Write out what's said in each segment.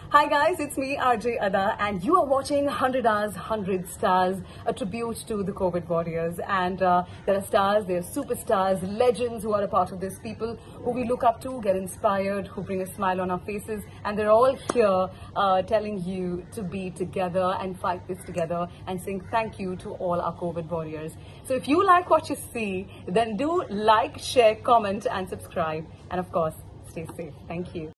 Hi guys, it's me RJ Ada and you are watching 100 Hours, 100 Stars, a tribute to the COVID warriors. And there are stars, there are superstars, legends who are a part of this, people who we look up to, get inspired, who bring a smile on our faces, and they're all here telling you to be together and fight this together and saying thank you to all our COVID warriors. So if you like what you see, then do like, share, comment and subscribe, and of course stay safe. Thank you.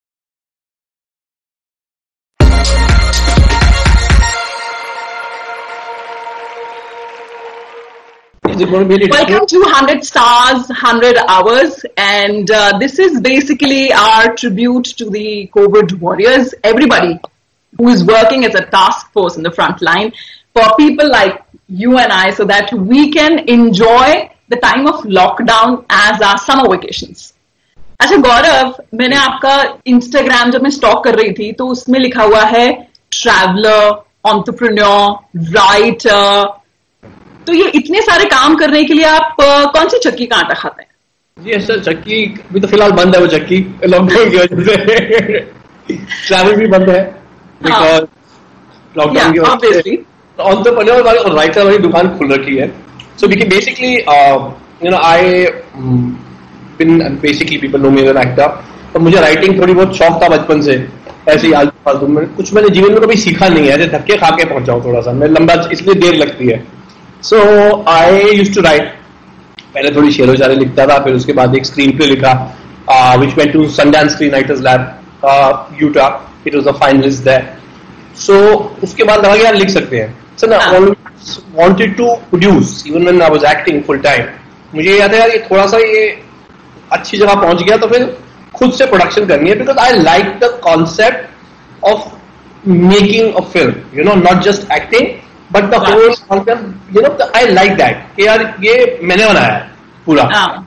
Welcome to 100 Stars, 100 Hours, and this is basically our tribute to the COVID warriors, everybody who is working as a task force in the front line for people like you and I, so that we can enjoy the time of lockdown as our summer vacations. अच्छा गौरव, मैंने आपका Instagram जब मैं stock कर रही थी तो उसमें लिखा हुआ है ट्रैवलर, एंटरप्रेन्योर, राइटर. तो ये इतने सारे काम करने के लिए आप कौन सी चक्की का आटा खाते हैं? जी सर, चक्की भी तो फिलहाल बंद है. वो चक्की लॉकडाउन की वजह से ट्रैवल भी बंद है बिकॉज लॉकडाउन की वजह से. एंटरप्रेन्योर वाली और राइटर वाली दुकान खुल रखी है. So basically I been basically people know me as an actor. तो मुझे राइटिंग थोड़ी बहुत शौक था बचपन से, ऐसे ही आलतू फालतू में. कुछ मैंने जीवन में कभी सीखा नहीं है, ऐसे धक्के खा के पहुंचा हूँ. थोड़ा सा मैं लंबा इसलिए देर लगती है. So I used to write. पहले थोड़ी शेरो शायरी लिखता था, फिर उसके बाद एक स्क्रीन प्ले लिखा, which went to Sundance Screenwriters Lab, Utah. It was a finalist there. So उसके बाद लगा कि यार लिख सकते हैं. So I always wanted to produce, even when I was acting full time. मुझे याद है यार ये थोड़ा सा ये अच्छी जगह पहुंच गया तो फिर खुद से प्रोडक्शन करनी है, because I like the concept of making a film. You know, not just acting. But the whole concept, I like that. कि यार ये मैंने बनाया है पूरा.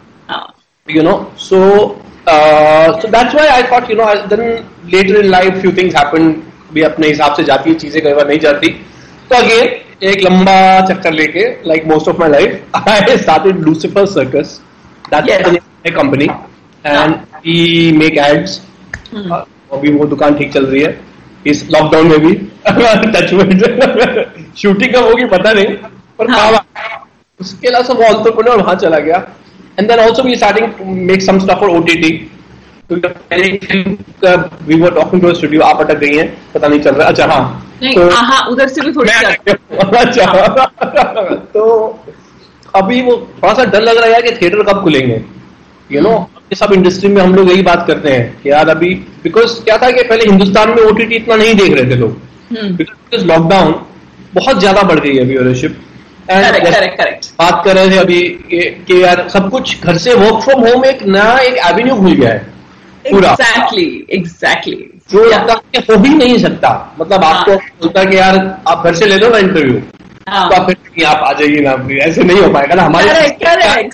So that's why I thought, then later in life few things happened. भी अपने हिसाब से जाती है चीजें, कई बार नहीं जाती. तो again एक लंबा चक्कर लेके, like most of my life, I started Lucifer Circus. That's the name of my company, and we make ads. अभी वो दुकान ठीक चल रही है इस लॉकडाउन में भी. टचवुड शूटिंग कब होगी पता नहीं, पर उसके अलावा सब एंटरप्रेन्योर वहां चला गया. And then also we starting to make some stuff for OTT. We were talking to a studio. आप अटक गई हैं, पता नहीं चल रहा. अच्छा हाँ, उधर से भी थोड़ी. अच्छा तो अभी वो थोड़ा सा डर लग रहा है कि थिएटर कब खुलेंगे. ये सब इंडस्ट्री में हम लोग यही बात करते हैं कि यार अभी, बिकॉज क्या था कि पहले हिंदुस्तान में ओटीटी इतना नहीं देख रहे थे लोग, बिकॉज लॉकडाउन बहुत ज्यादा बढ़ गई है व्यूअरशिप. करेक्ट. बात कर रहे थे अभी कि यार सब कुछ घर से वर्क फ्रॉम होम एक नया एक एवेन्यू खुल गया है पूरा. एग्जैक्टली जो लगता है हो भी नहीं सकता. मतलब आपको होता है कि यार आप घर से ले लो ना इंटरव्यू, तो आप फिर आप आ जाइए ना, ऐसे नहीं हो पाएगा ना हमारे.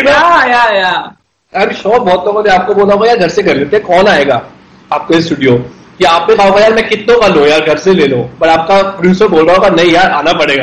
आई एम श्योर बहुत लोगों ने आपको बोला होगा यार घर से कर लेते हैं, कौन आएगा आपके स्टूडियो. या आपने कहा होगा यार मैं कितनों का लो यार घर से ले लो, पर आपका प्रोड्यूसर बोल रहा होगा नहीं यार आना पड़ेगा.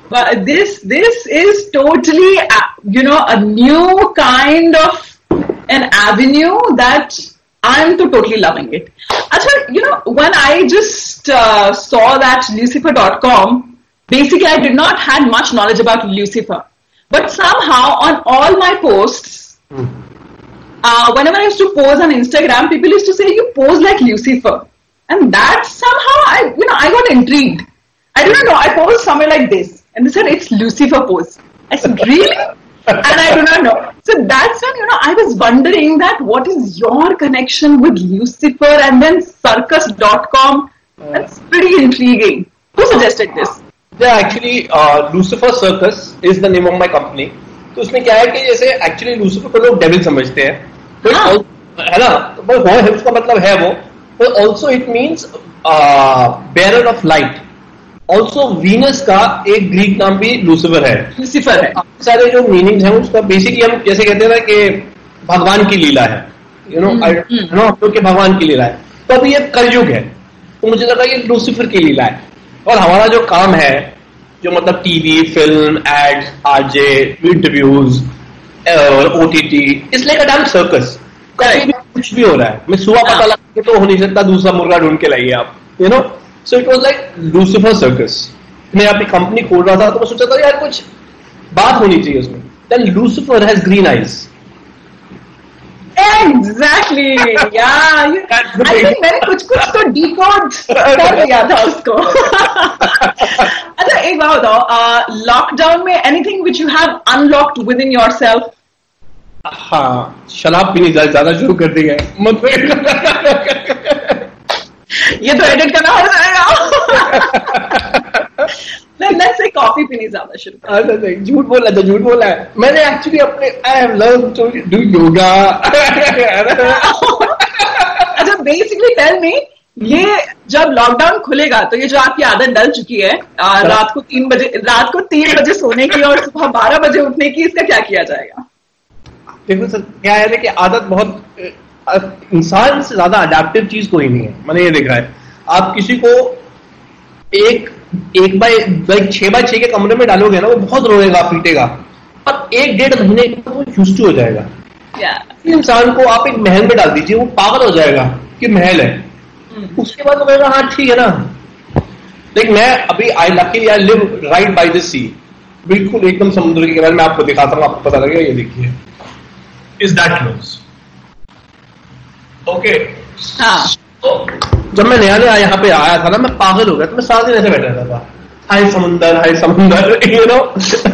This is totally a new kind of an avenue that I'm totally loving it. Achha, when I just saw that Lucifer.com, basically I did not had much knowledge about Lucifer, but somehow on all my posts, whenever I used to pose on Instagram, people used to say you pose like Lucifer, and that somehow I got intrigued. I didn't know. I posed somewhere like this, and they said it's Lucifer pose. I said really, and I do not know. So that's when I was wondering that what is your connection with Lucifer, and then Circus.com. That's pretty intriguing. Who suggested this? Yeah, actually, Lucifer Circus is the name of my company. तो उसमें क्या है कि जैसे actually Lucifer को लोग devil समझते हैं, है ना, तो उसका मतलब है वो. तो also it means bearer of light. Also Venus का एक ग्रीक नाम भी लूसिफर है. सारे जो मीनिंग्स हैं उसका बेसिकली हम जैसे कहते हैं ना कि भगवान की लीला है. हम लोग के भगवान की लीला है. तो अभी ये कलयुग है, तो मुझे लगा ये लूसिफर की लीला है. और हमारा जो काम है, जो मतलब TV, film, ads, RJ, interviews, OTT, it's like a damn circus. कुछ भी हो रहा है. मैं सुबह पता लगा के तो हो नहीं सकता, दूसरा मुर्गा ढूंढ के लाइए आप. You know. So it was like Lucifer circus. मैं अपनी कंपनी खोल रहा था तो मैं सोचा था यार कुछ बात होनी चाहिए उसमें. Then Lucifer has green eyes. Exactly, yeah. I think मैंने कुछ तो डिकोड कर दिया था उसको. अच्छा एक बात बताओ, लॉकडाउन में anything which you have unlocked within yourself? हाँ, शराब पीनी ज्यादा शुरू कर दी है. ये तो एडिट करना हो जाएगा. Let's say कॉफी पीनी ज्यादा शुरू कर. झूठ बोला है. मैंने एक्चुअली अपने I have learn to do yoga. अच्छा बेसिकली टेल मी, ये जब लॉकडाउन खुलेगा तो ये जो आपकी आदत डल चुकी है रात को 3 बजे सोने की और सुबह 12 बजे उठने की, इसका क्या किया जाएगा? देखो सर, क्या है कि आदत बहुत इंसान से ज्यादा अडेप्टिव चीज कोई नहीं है. मैंने ये देखा है. आप किसी को एक 6x6 के कमरे में डालोगे ना, वो बहुत रोएगा, पीटेगा, पर 1-1.5 महीने वो यूज्ड टू हो जाएगा. इंसान को आप एक महल में डाल दीजिए, वो पागल हो जाएगा कि महल है. उसके बाद वो कहेगा हाँ ठीक है ना. लेकिन मैं अभी I live right by the sea, बिल्कुल एकदम समुद्र के किनारे. मैं आपको दिखाता हूँ, आपको पता लगेगा. ये देखिए, इज दैट क्लोज. ओके. तो जब मैं नया यहाँ पे आया था ना, मैं पागल हो गया. तो मैं सारा दिन ऐसे बैठा रहता था, हाय समुंदर, यू नो.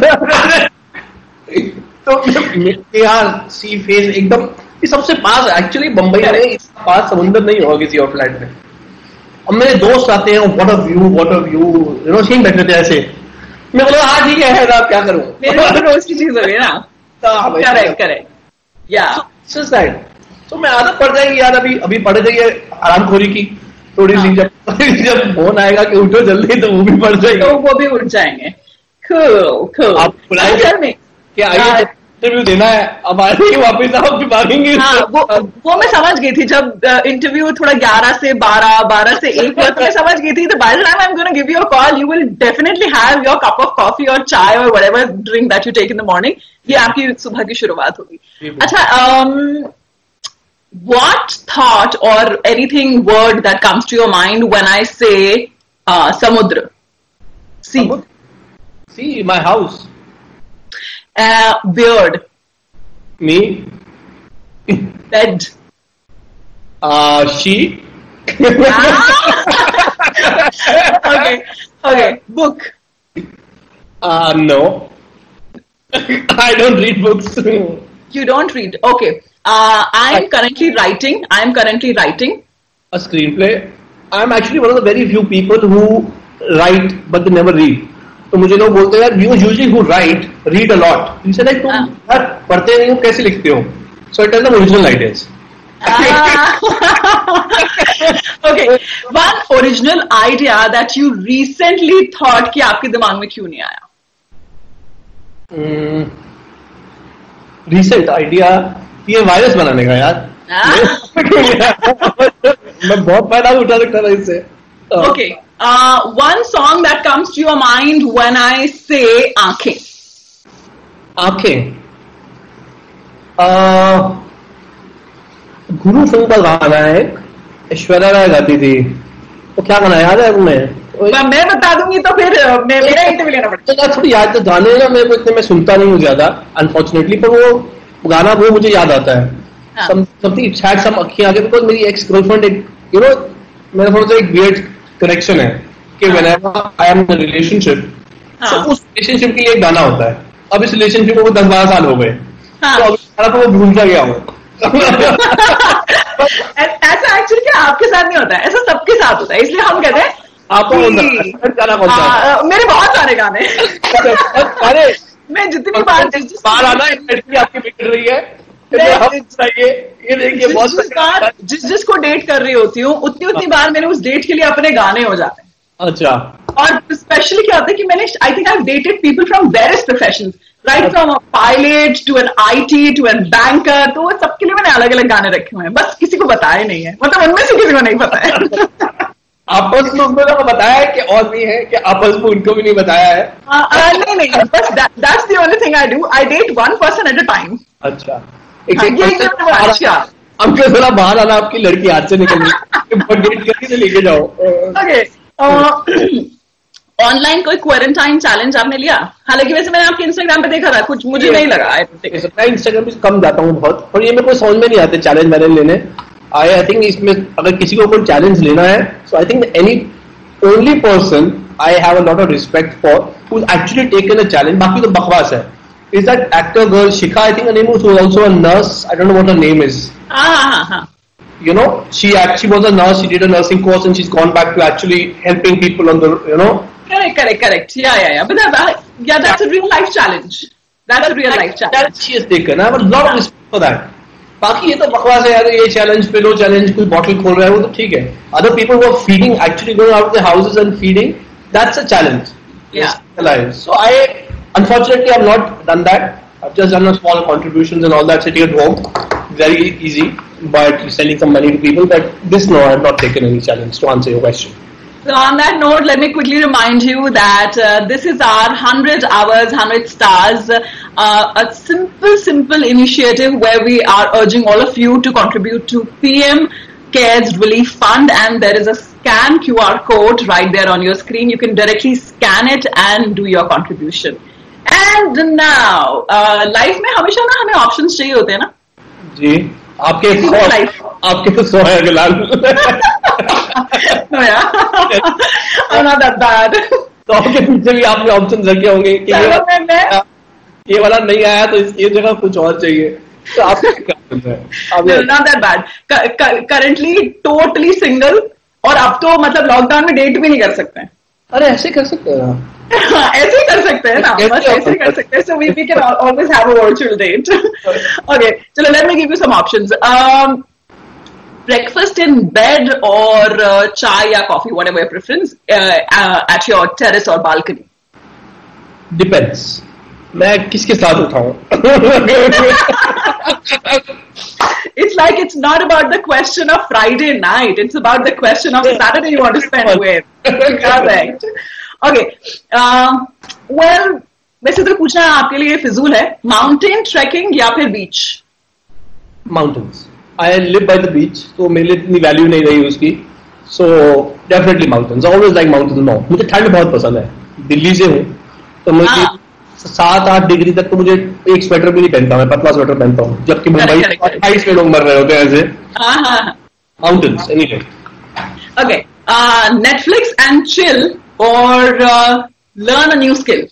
तो यार सी फेस एकदम सबसे पास. एक्चुअली बंबई में इसका पास समुंदर नहीं होगा किसी और फ्लैट में. अब मेरे दोस्त आते हैं, what a view, you know, scene बैठे थे ऐसे. मैं बोला हाँ ठीक है आप क्या करूं. रोज की चीज हो गई ना. करेक्ट. या तो मैं आदत पड़ जाएगी यार. अभी पड़ गई है आरामखोरी की थोड़ी सी. जब फोन आएगा कि उठो जल्दी, तो वो भी पड़ जाएगी, तो वो भी उठ जाएंगे. cool. आप बुलाएंगे क्या आइए इंटरव्यू देना है, अब आएंगे वापस, आप भी भागेंगे. हाँ, वो मैं समझ गई थी. जब इंटरव्यू थोड़ा 11 से 12 से 1 हुआ, तो मैं समझ गई थी. तो by the time I am gonna give you a call, you will definitely have your cup of coffee और चाय और whatever drink that you take in the morning. ये आपकी सुबह की शुरुआत होगी. अच्छा, what thought or anything word that comes to your mind when I say samudra? See, my house. Beard. Me. Bed. She. Okay. Book. No. I don't read books. You don't read. Okay. I am currently writing a screenplay. I am actually one of the very few people who write but they never read. तो मुझे लोग बोलते हैं you usually who write read a lot. You say like तुम यार पढ़ते नहीं हो, कैसे लिखते हो? So I tell them original ideas. Okay, one original idea that you recently thought कि आपके दिमाग में क्यों नहीं आया? Recent idea ये वायरस बनाने का यार. मैं बहुत फायदा उठा सकता था इससे. Okay, one song that comes to your mind when I say आंखें. गुरु फिल्म का गाना है, ऐश्वर्या राय गाती थी. तो क्या गाना याद है तुम्हें? मैं बता दूंगी तो फिर मेरा इंटरव्यू लेना पड़ेगा. थोड़ी याद. तो गाने ना मेरे को इतने मैं सुनता नहीं हूँ ज्यादा अनफॉर्चुनेटली, पर वो गाना वो मुझे याद आता है. समथिंग इट हैड सम अखियां आगे, बिकॉज मेरी एक्स गर्लफ्रेंड एक यू नो मेरा थोड़ा सा एक वियर्ड कनेक्शन है कि whenever I am in a relationship, तो उस रिलेशनशिप के लिए एक गाना होता है. अब इस रिलेशनशिप को 10-12 साल हो गए, तो अभी गाना तो वो भूल सा गया हूँ. ऐसा एक्चुअली क्या आपके साथ नहीं होता है, ऐसा सबके साथ होता है. इसलिए हम कहते हैं आपको गाना कौन सा? मेरे बहुत सारे गाने. अरे मैं जितनी बार आना लड़की आपकी बिगड़ रही है, ये देखिए बहुत जिसको डेट कर रही होती हूँ उतनी बार मेरे उस डेट के लिए अपने गाने हो जाते हैं. अच्छा. और स्पेशली क्या होता है कि मैंने I think I have dated people from various professions, right from a pilot to an IT to an banker. तो सबके लिए मैंने अलग अलग गाने रखे हुए हैं, बस किसी को बताया नहीं है, मतलब उनमें से किसी को नहीं पता है. आपस में उनको लोगों को बताया है कि और भी है कि आपस में उनको भी नहीं बताया है? नहीं, बस that's the only thing I do. I date one person at a time. अच्छा. अंकल थोड़ा बाहर आना, आपकी लड़की हाथ से निकल गई, डेट करके तो लेके जाओ। ओके, ऑनलाइन कोई क्वारंटाइन चैलेंज आपने लिया? हालांकि वैसे मैंने आपके इंस्टाग्राम पे देखा था, कुछ मुझे नहीं लगा। मैं इंस्टाग्राम पे कम जाता हूँ बहुत, और ये मेरे को समझ में नहीं आते चैलेंज मैंने लेने। आई थिंक इसमें अगर किसी को कोई चैलेंज लेना है, so I think any only person I have a lot of respect for who actually taken a challenge, बाकी तो बकवास है, is that actor girl Shikha, I think her name was also a nurse, I don't know what her name is. You know, she was a nurse, she did a nursing course and she's gone back to actually helping people on the, you know. Correct. Yeah. But that's a real life challenge. That's a real life challenge. That she has taken. I have a lot of respect for that. बाकी ये तो बकवास है यार, ये challenge पे लो challenge, कोई bottle खोल रहा है वो तो ठीक है। Other people who are feeding, actually going out of their houses and feeding, that's a challenge. Yeah. So unfortunately, I've not done that. I've just done a small contributions and all that, sitting at home. Very easy, but sending some money to people. But this, no, I've not taken any challenge, to answer your question. So on that note, let me quickly remind you that this is our 100 Hours, 100 Stars, a simple initiative where we are urging all of you to contribute to PM CARES Relief Fund, and there is a scan QR code right there on your screen. You can directly scan it and do your contribution. And now, life में हमेशा ना हमें options चाहिए होते हैं ना जी। आपके तो 100 है फिलहाल। not that bad. तो आपके पीछे भी आपने ऑप्शन रखे होंगे कि ये वाला नहीं आया तो ये जगह कुछ और चाहिए, तो आप not that bad. Currently totally single, और अब तो मतलब लॉकडाउन में डेट भी नहीं कर सकते हैं। अरे ऐसे कर सकते हैं ना, ऐसे ही कर सकते हैं ना, बस ऐसे कर सकते हैं। So we can always have a virtual date. Okay, चलो let me give you some options. Breakfast in bed or chai या coffee, whatever your preference, at your terrace or balcony. Depends. मैं किसके साथ उठाऊं? It's like it's not about the question of Friday night. It's about the question of Saturday you want to spend with. Correct. Okay. Well, वैसे तो पूछना आपके लिए फिजूल है, माउंटेन ट्रैकिंग या फिर beach? Mountains. I live by the beach, तो मेरे लिए इतनी वैल्यू नहीं रही उसकी, so definitely mountains. I always like mountains more. मुझे ठंड बहुत पसंद है, दिल्ली से हूँ तो मुझे 7-8 डिग्री तक तो मुझे एक स्वेटर भी नहीं पहनता, मैं पतला स्वेटर पहनता हूँ, जबकि मुंबई 28 में लोग मर रहे होते हैं ऐसे. Mountains anyway. Okay, Netflix and chill or learn a new skill?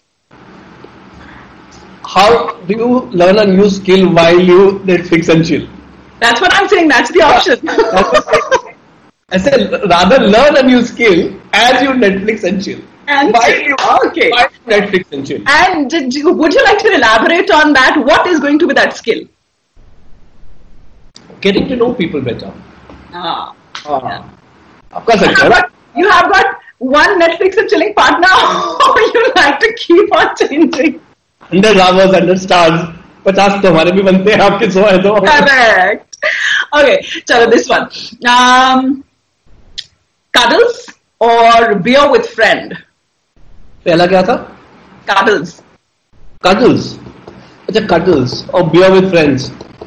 How do you learn a new skill while you Netflix and chill? That's what I'm saying. That's the option. I said rather learn a new skill as you Netflix and chill. And okay. Why Netflix and chill? And would you like to elaborate on that? What is going to be that skill? Getting to know people better. Yeah. आपका सच है. You have got one Netflix and chilling partner, or you like to keep on changing? 100 hours, 100 stars. 50 तो हमारे भी बनते हैं, आपके 100 है तो. Correct. Okay, chalo this one. Cuddles or beer with friend? पहला क्या था? Cuddles. अच्छा, cuddles or beer with friends.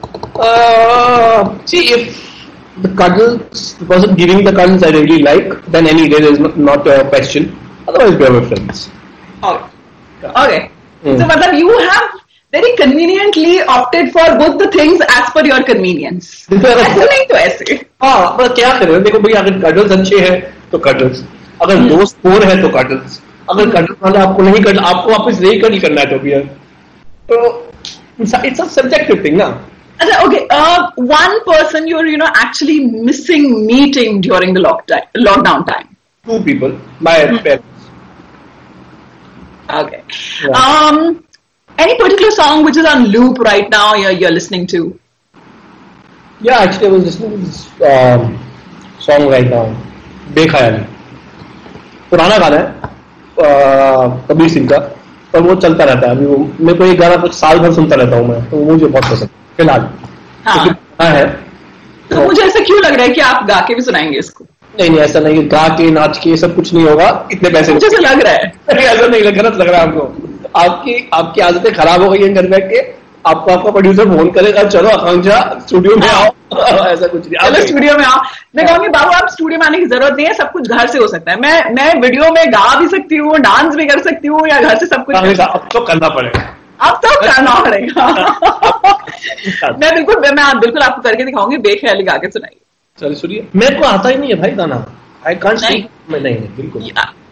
See, if the person giving the cuddles I really like, then any day there is not a question. Otherwise, beer with friends. Okay. So, मतलब you have very conveniently opted for both the things as per your convenience. ऐसे नहीं तो ऐसे. हाँ, मतलब क्या करें? देखो भैया, अगर cuddles अच्छे हैं तो cuddles. अगर दोस्त पोर है तो cuddles. अगर cuddles वाले आपको नहीं करना, आपको वापस नहीं करना है तो भैया. तो it's a subjective thing, ना? Okay. One person you're actually missing meeting during the lockdown time. 2 people. My parents. Okay. Yeah. Any particular song which is on loop right now you're listening to? Yeah, actually I was listening to this song right now. बेख्याली. पुराना गाना है कबीर सिंह का, पर वो चलता रहता है. अभी मेरे को एक गाना कुछ साल भर सुनता रहता हूँ मैं, तो मुझे बहुत पसंद फिलहाल. है. तो मुझे ऐसा क्यों लग रहा है कि आप गा के भी सुनाएंगे इसको? नहीं, ऐसा नहीं. गा के नाच के सब कुछ नहीं होगा, इतने पैसे मुझे ऐसा लग रहा है. ऐसा नहीं, गलत लग रहा है आपको. आपकी आदतें खराब हो गई हैं घर बैठ के, आपको आपका प्रोड्यूसर फोन करेगा, चलो आकांक्षा स्टूडियो में आओ, ऐसा कुछ नहीं, चलो स्टूडियो में आओ। मैं कहूंगी बाबू आप स्टूडियो में आने की जरूरत नहीं है, सब कुछ घर से हो सकता है। मैं वीडियो में गा भी सकती हूँ, डांस भी कर सकती हूँ, या घर से सब कुछ। अब तो करना पड़ेगा, अब तो करना पड़ेगा। मैं बिल्कुल आपको करके दिखाऊंगी, बेख्याली गा के सुनाइए। चलो सुनिए, मेरे को आता ही नहीं है भाई गाना, आई कांट सिंग। नहीं बिल्कुल।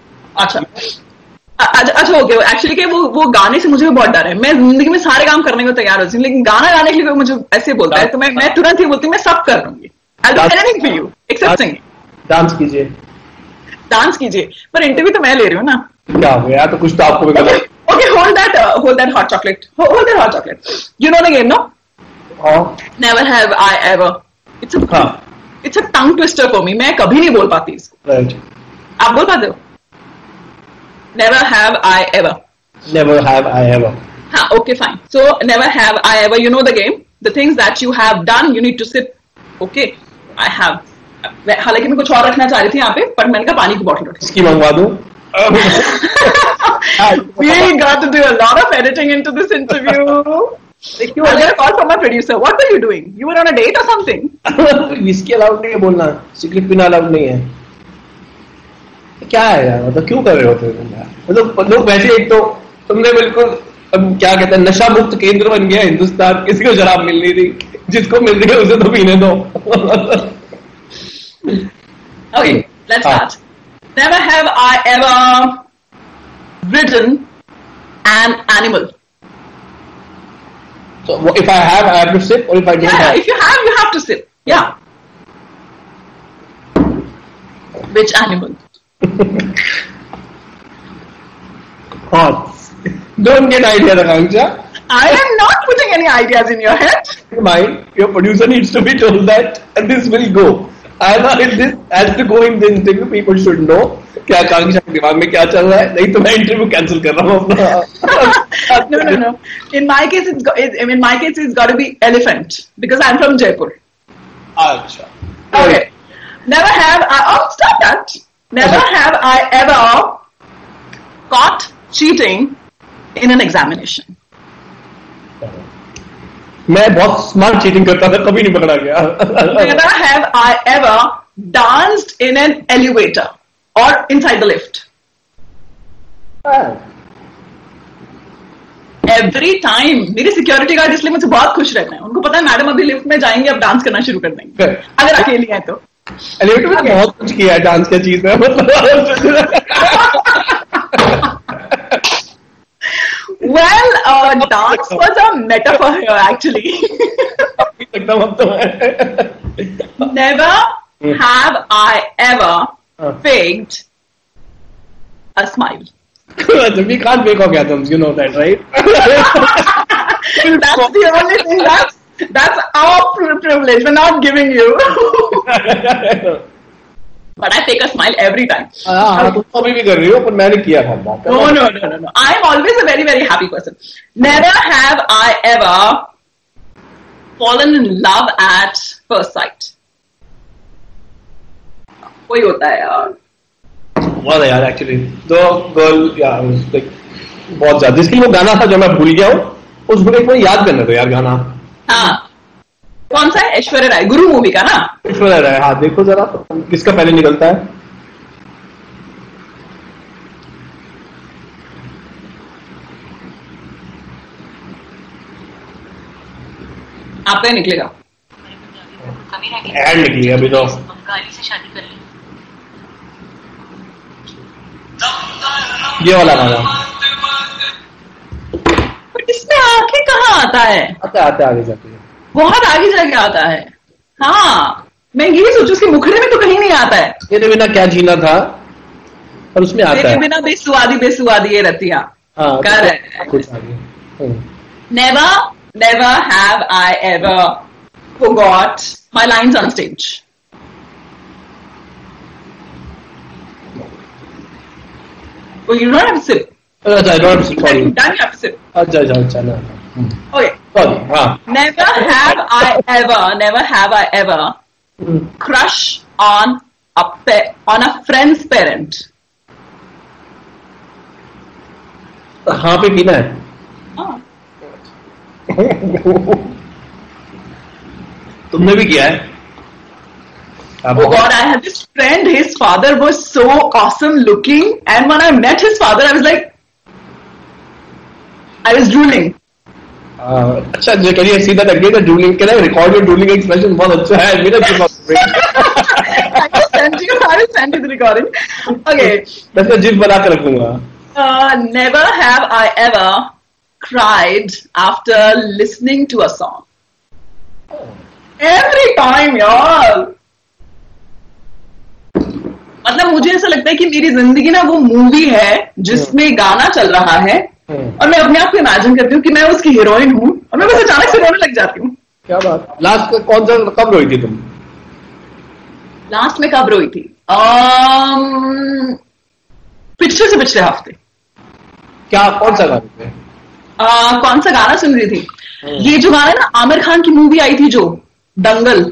अच्छा ओके, एक्चुअली के वो गाने से मुझे भी बहुत डर है। मैं जिंदगी में सारे काम करने को तैयार होती हूँ, लेकिन गाना गाने के लिए कोई मुझे ऐसे बोलता है तो मैं तुरंत ही बोलती हूँ मैं सब कर लूंगी। I'll do anything for you except singing. Dance कीजिए, डांस कीजिए, पर इंटरव्यू तो मैं ले रही हूँ ना। क्या हो गया, तो कुछ तो आपको भी करना। Okay, hold that hot chocolate. Hold that hot chocolate. You know the game, no? Never have I ever. It's a tongue twister for me. मैं कभी नहीं बोल पाती इसको। Right. आप बोल पाते हो? Never have I ever. Never have I ever. हाँ, okay, fine. So never have I ever. You know the game. The things that you have done, you need to sip. Okay, I have. हालांकि मैं कुछ और रखना चाह रही थी यहाँ पे, पर मैंने कहा पानी की बॉटल रख। इसकी मंगवा दूँ? We got to do a lot of editing into this interview. You were there, call from my producer. What were you doing? You were on a date or something? इसकी अलाउड नहीं है बोलना, cigarette पीना allowed नहीं है। क्या है यार, मतलब क्यों कर रहे होते हो यार? मतलब लोग वैसे, एक तो तुमने बिल्कुल क्या कहते हैं, नशा मुक्त केंद्र बन गया हिंदुस्तान, किसी को शराब मिल नहीं रही, जिसको मिल रही है उसे तो पीने दो। Okay, let's start. Never have I ever ridden an animal. So if I have to sip, or if I don't have? If you have to sip. Yeah. Which animal? Horse. Don't get ideas, Akanksha. I am not putting any ideas in your head. Mind, your producer needs to be told that, and this will go. This has to go in the interview. People should know क्या आकांक्षा के दिमाग में क्या चल रहा है, नहीं तो मैं इंटरव्यू कैंसिल कर रहा हूँ अपना। No. In my case, it's got to be elephant because I'm from Jaipur. अच्छा. Okay. Never have I. Oh, stop that. Never have I ever caught cheating in an examination. मैं बहुत smart cheating करता था, कभी नहीं पकड़ा गया। Never have I ever danced in an elevator or inside the lift. Every time. मेरी security guard इसलिए मुझसे बहुत खुश रहते हैं, उनको पता है मैडम अभी लिफ्ट में जाएंगे, अब डांस करना शुरू कर देंगे अगर अकेली है तो। एलिवेटर में बहुत कुछ किया है डांस की चीज में। Well, dance was a metaphor here, actually. Never have I ever faked a smile. We can't fake orgasms, you know that, right? That's the only thing that's our privilege. We're not giving you. But I fake a smile every time. तुम अभी भी कर रही हो, पर मैंने किया था। No. I am always a very, very happy person. Never have I ever fallen in love at first sight. कोई होता है यार। बहुत है यार, एक्चुअली दो गर्ल यार, बहुत ज्यादा। जिसके लिए वो गाना था जो मैं भूल गया हूँ, उस बुरे को याद करने दो यार गाना। हाँ, कौन सा है? ऐश्वर्या राय, गुरु मूवी का ना? ऐश्वर्या राय, हाँ देखो जरा किसका पहले निकलता है। आपका ही निकलेगा। एड निकली अभी तो। से शादी कर ली। ये वाला गाना। इसमें आंखें कहाँ आता है? आते आगे जाते हैं, बहुत आगे जाके आता है। हाँ, मैं यही सोचू उसके मुखड़े में तो कहीं नहीं आता है। तेरे बिना क्या जीना था, और उसमें आता है तेरे बिना बेसुआदी ये रतिया। हाँ, कर है कुछ आगे। Never have I ever forgot my lines on stage. Oh, you don't have to sip. I don't have to sip. Sorry. Done, you have to sip. अच्छा ना। Okay. Sorry. हाँ. Never have I ever crush on a friend's parent. हाँ पे पीना है। Oh. तुमने भी किया है? Oh God, I had this friend, his father was so awesome looking, and when I met his father, I was like, I was drooling. अच्छा, can you see that again? The drooling. Can I record your drooling expression? बहुत अच्छा है. मेरा I will send you the recording. Okay. बस मैं zip बना कर रखूँगा. Never have I ever cried after listening to a song. Every time, यार. मतलब मुझे ऐसा लगता है कि मेरी जिंदगी ना वो मूवी है जिसमें गाना चल रहा है और मैं अपने आप को इमेजिन करती हूँ कि मैं उसकी हीरोइन हूँ और मैं बस अचानक से रोने लग जाती हूँ. क्या बात. लास्ट कौन सा कब रोई थी तुम? लास्ट में कब रोई थी? पिछले हफ्ते. क्या कौन सा गाना थे? कौन सा गाना सुन रही थी? ये जो गाना है ना, आमिर खान की मूवी आई थी जो दंगल.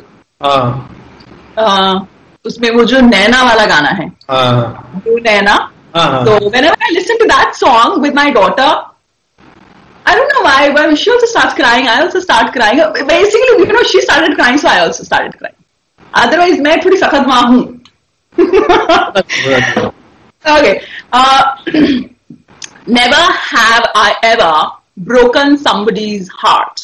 उसमें वो जो नैना वाला गाना है, वो नैना. So whenever I listen to that song with my daughter, I don't know why, but she also starts crying. I also start crying. Basically, you know, she started crying, so I also started crying. Otherwise, मैं थोड़ी सखत माँ हूँ. Okay. Never have I ever broken somebody's heart.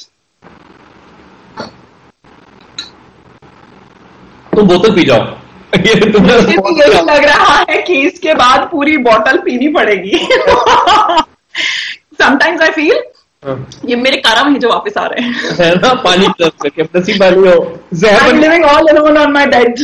तुम बोतल P जाओ. मुझे लग रहा है कि इसके बाद पूरी बोतल पीनी पड़ेगी. Sometimes I feel ये मेरे कर्म ही जो वापस आ रहे हैं. है ना, पानी की तरफ से नसीब वाली हो. I'm living all alone on my bed.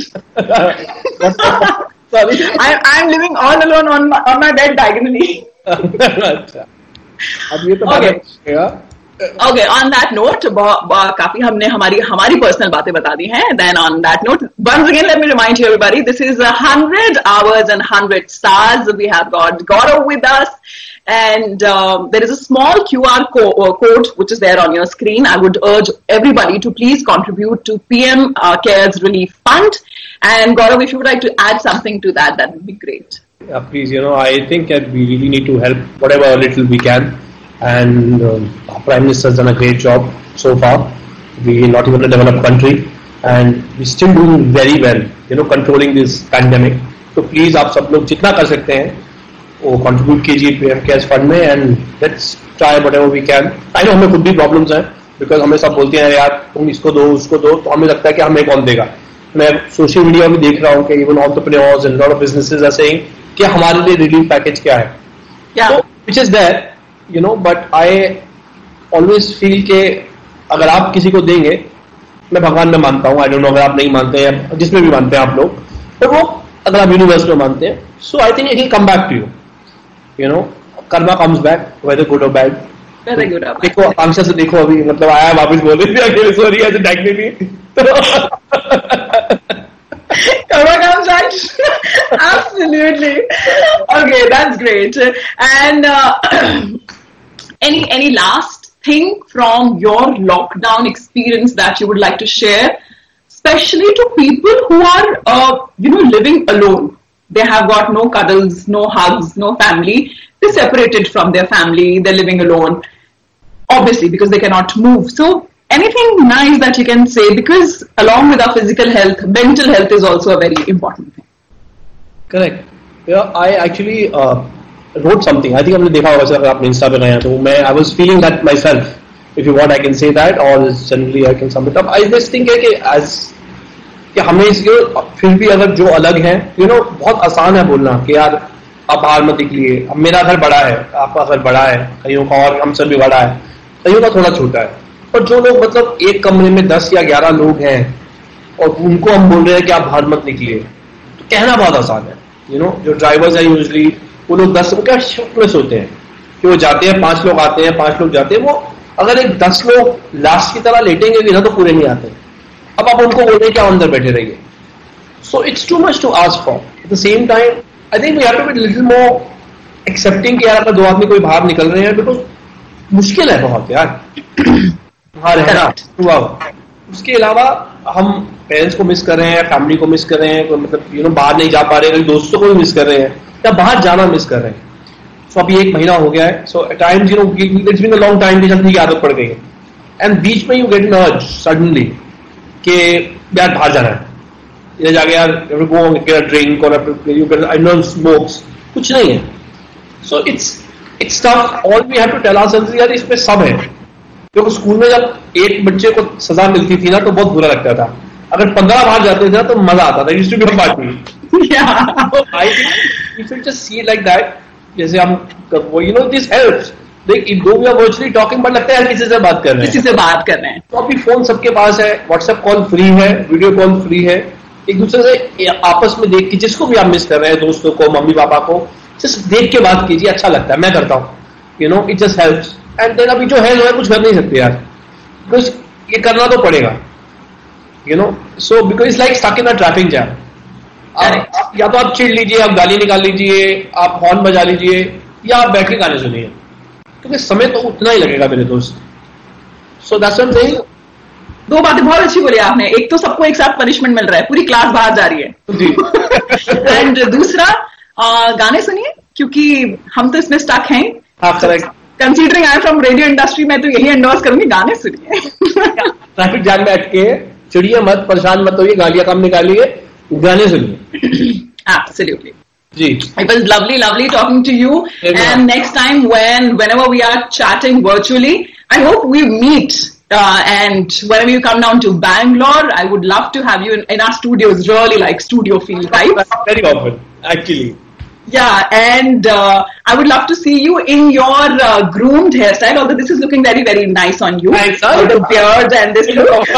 Sorry. I'm living all alone on my bed diagonally. अच्छा. अब ये तो okay. Okay, on that note, काफी हमने हमारी personal बातें बता दी हैं. Then on that note, once again, let me remind you everybody, this is 100 hours and 100 stars. We have got Gaurav with us, and there is a small QR code which is there on your screen. I would urge everybody to please contribute to PM Cares Relief Fund. And Gaurav, if you would like to add something to that, that would be great. Yeah, please. You know, I think that we really need to help whatever little we can. And our Prime Minister has done a great job so far. We are not even a developed country, and we're still doing very well, you know, controlling this pandemic. So please, आप सब लोग जितना कर सकते हैं, वो contribute कीजिए PM Cares Fund में, and let's try whatever we can. I know हमें खुद भी problems हैं, because हमें सब बोलते हैं यार तुम इसको दो उसको दो, तो हमें लगता है कि हमें कौन देगा. मैं सोशल मीडिया में देख रहा हूँ कि even entrepreneurs and lot of businesses are saying कि हमारे लिए relief package क्या है. So which is there. You know, but I always feel कि अगर आप किसी को देंगे, मैं भगवान में मानता हूँ, I don't know अगर आप नहीं मानते हैं, जिसमें भी मानते हैं आप लोग, तो वो अगर आप यूनिवर्स में मानते हैं, so I think it will come back to you. You know, karma comes back, whether good or bad. Very good. देखो आंसर से देखो अभी मतलब आया वापस बोल रही थी अकेले सो रही है ऐसे technically. Karma comes back. Absolutely. Okay, that's great. And any last thing from your lockdown experience that you would like to share, especially to people who are living alone? They have got no cuddles, no hugs, no family. They're separated from their family. They're living alone, obviously because they cannot move. So anything nice that you can say, because along with our physical health, mental health is also a very important thing. Correct. Yeah, I actually wrote something. I think आपने देखा होगा अगर आपने Insta पे गए हैं तो मैं I was feeling that myself. If you want, I can say that, or generally I can sum it up. I just think है कि as कि हमें इसको फिर भी अगर जो अलग है, बहुत आसान है बोलना कि यार आप बाहर मत निकलिए. अब मेरा घर बड़ा है, आपका घर बड़ा है, कईयों का और हम सब भी बड़ा है, कईयों का थोड़ा छोटा है. पर जो लोग मतलब एक कमरे में 10 या 11 लोग हैं और उनको हम बोल रहे हैं कि आप बाहर मत निकलिए, तो कहना बहुत आसान है. जो ड्राइवर्स है यूजली वो लोग 10 क्या शिफ्ट में सोते हैं कि वो जाते हैं, 5 लोग आते हैं, 5 लोग जाते हैं. वो अगर एक 10 लोग लास्ट की तरह लेटेंगे भी ना तो पूरे नहीं आते. अब आप उनको बोल रहे हैं कि आप अंदर बैठे रहिए. So it's too much to ask for. At the same time I think we have to be little more accepting कि यार अगर 2 आदमी कोई बाहर निकल रहे हैं बिकॉज मुश्किल है बहुत यार वहां रहना. उसके अलावा हम पेरेंट्स को मिस कर रहे हैं, फैमिली को मिस कर रहे हैं, मतलब बाहर नहीं जा पा रहे हैं, दोस्तों को भी मिस कर रहे हैं या बाहर जाना मिस कर रहे हैं. सो अभी 1 महीना हो गया है. So at times it's been a long time कि जल्दी की आदत पड़ गई है. एंड बीच में you get an urge suddenly कि यार बाहर जाना है, ये जाके यार गो गेट अ ड्रिंक और you get I know smokes, कुछ नहीं है. So it's tough. All we have to tell ourselves यार इसमें सब है. क्योंकि स्कूल में जब एक बच्चे को सजा मिलती थी ना तो बहुत बुरा लगता था. अगर 15 बाहर जाते थे ना तो मजा आता था. Used to be a party. I think you should just see it like that. जैसे हम यू नो दिस हेल्प्स. देख though we are virtually talking but लगता है यार किसी से बात कर रहे हैं. तो अभी फोन सबके पास है, व्हाट्सएप कॉल फ्री है, वीडियो कॉल फ्री है. एक दूसरे से आपस में देख के जिसको भी आप मिस कर रहे हैं, दोस्तों को, मम्मी पापा को, जस्ट देख के बात कीजिए. अच्छा लगता है, मैं करता हूँ. You know it just helps. And then अभी जो है वो कुछ कर नहीं सकते यार, बिकॉज ये करना तो पड़ेगा. You know so because it's like stuck in a traffic jam. या तो आप चिढ़ लीजिए, आप गाली निकाल लीजिए, आप हॉर्न बजा लीजिए, या आप बैठ के गाने सुनिए, क्योंकि समय तो उतना ही लगेगा मेरे दोस्त. So that's what I am saying. दो बातें बहुत अच्छी बोली आपने. एक तो सबको एक साथ पनिशमेंट मिल रहा है, पूरी क्लास बाहर जा रही है. एंड दूसरा गाने सुनिए, क्योंकि हम तो इसमें स्टक हैं. Considering I am from radio industry, मैं तो यही एंडोर्स करूंगी, गाने सुनिए. ट्रैफिक जाम में अटके चिड़िए मत, परेशान मत होइए, गालियां कम निकालिए, गाने सुनिए. Absolutely. Ji. It was lovely talking to you. And next time whenever we are chatting virtually, I hope we meet. And whenever you come down to Bangalore, I would love to have you in our studios. Really like studio feel, right? Very often, actually. Yeah, and I would love to see you in your groomed hairstyle. Although this is looking very, very nice on you. Thanks, the beard and this look.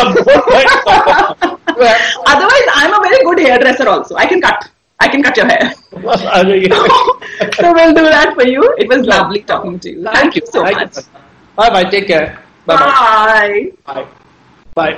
Otherwise, I'm a very good hairdresser also. I can cut your hair. So we'll do that for you. It was lovely talking to you. Thank you so much. Bye. Take care. Bye. Bye.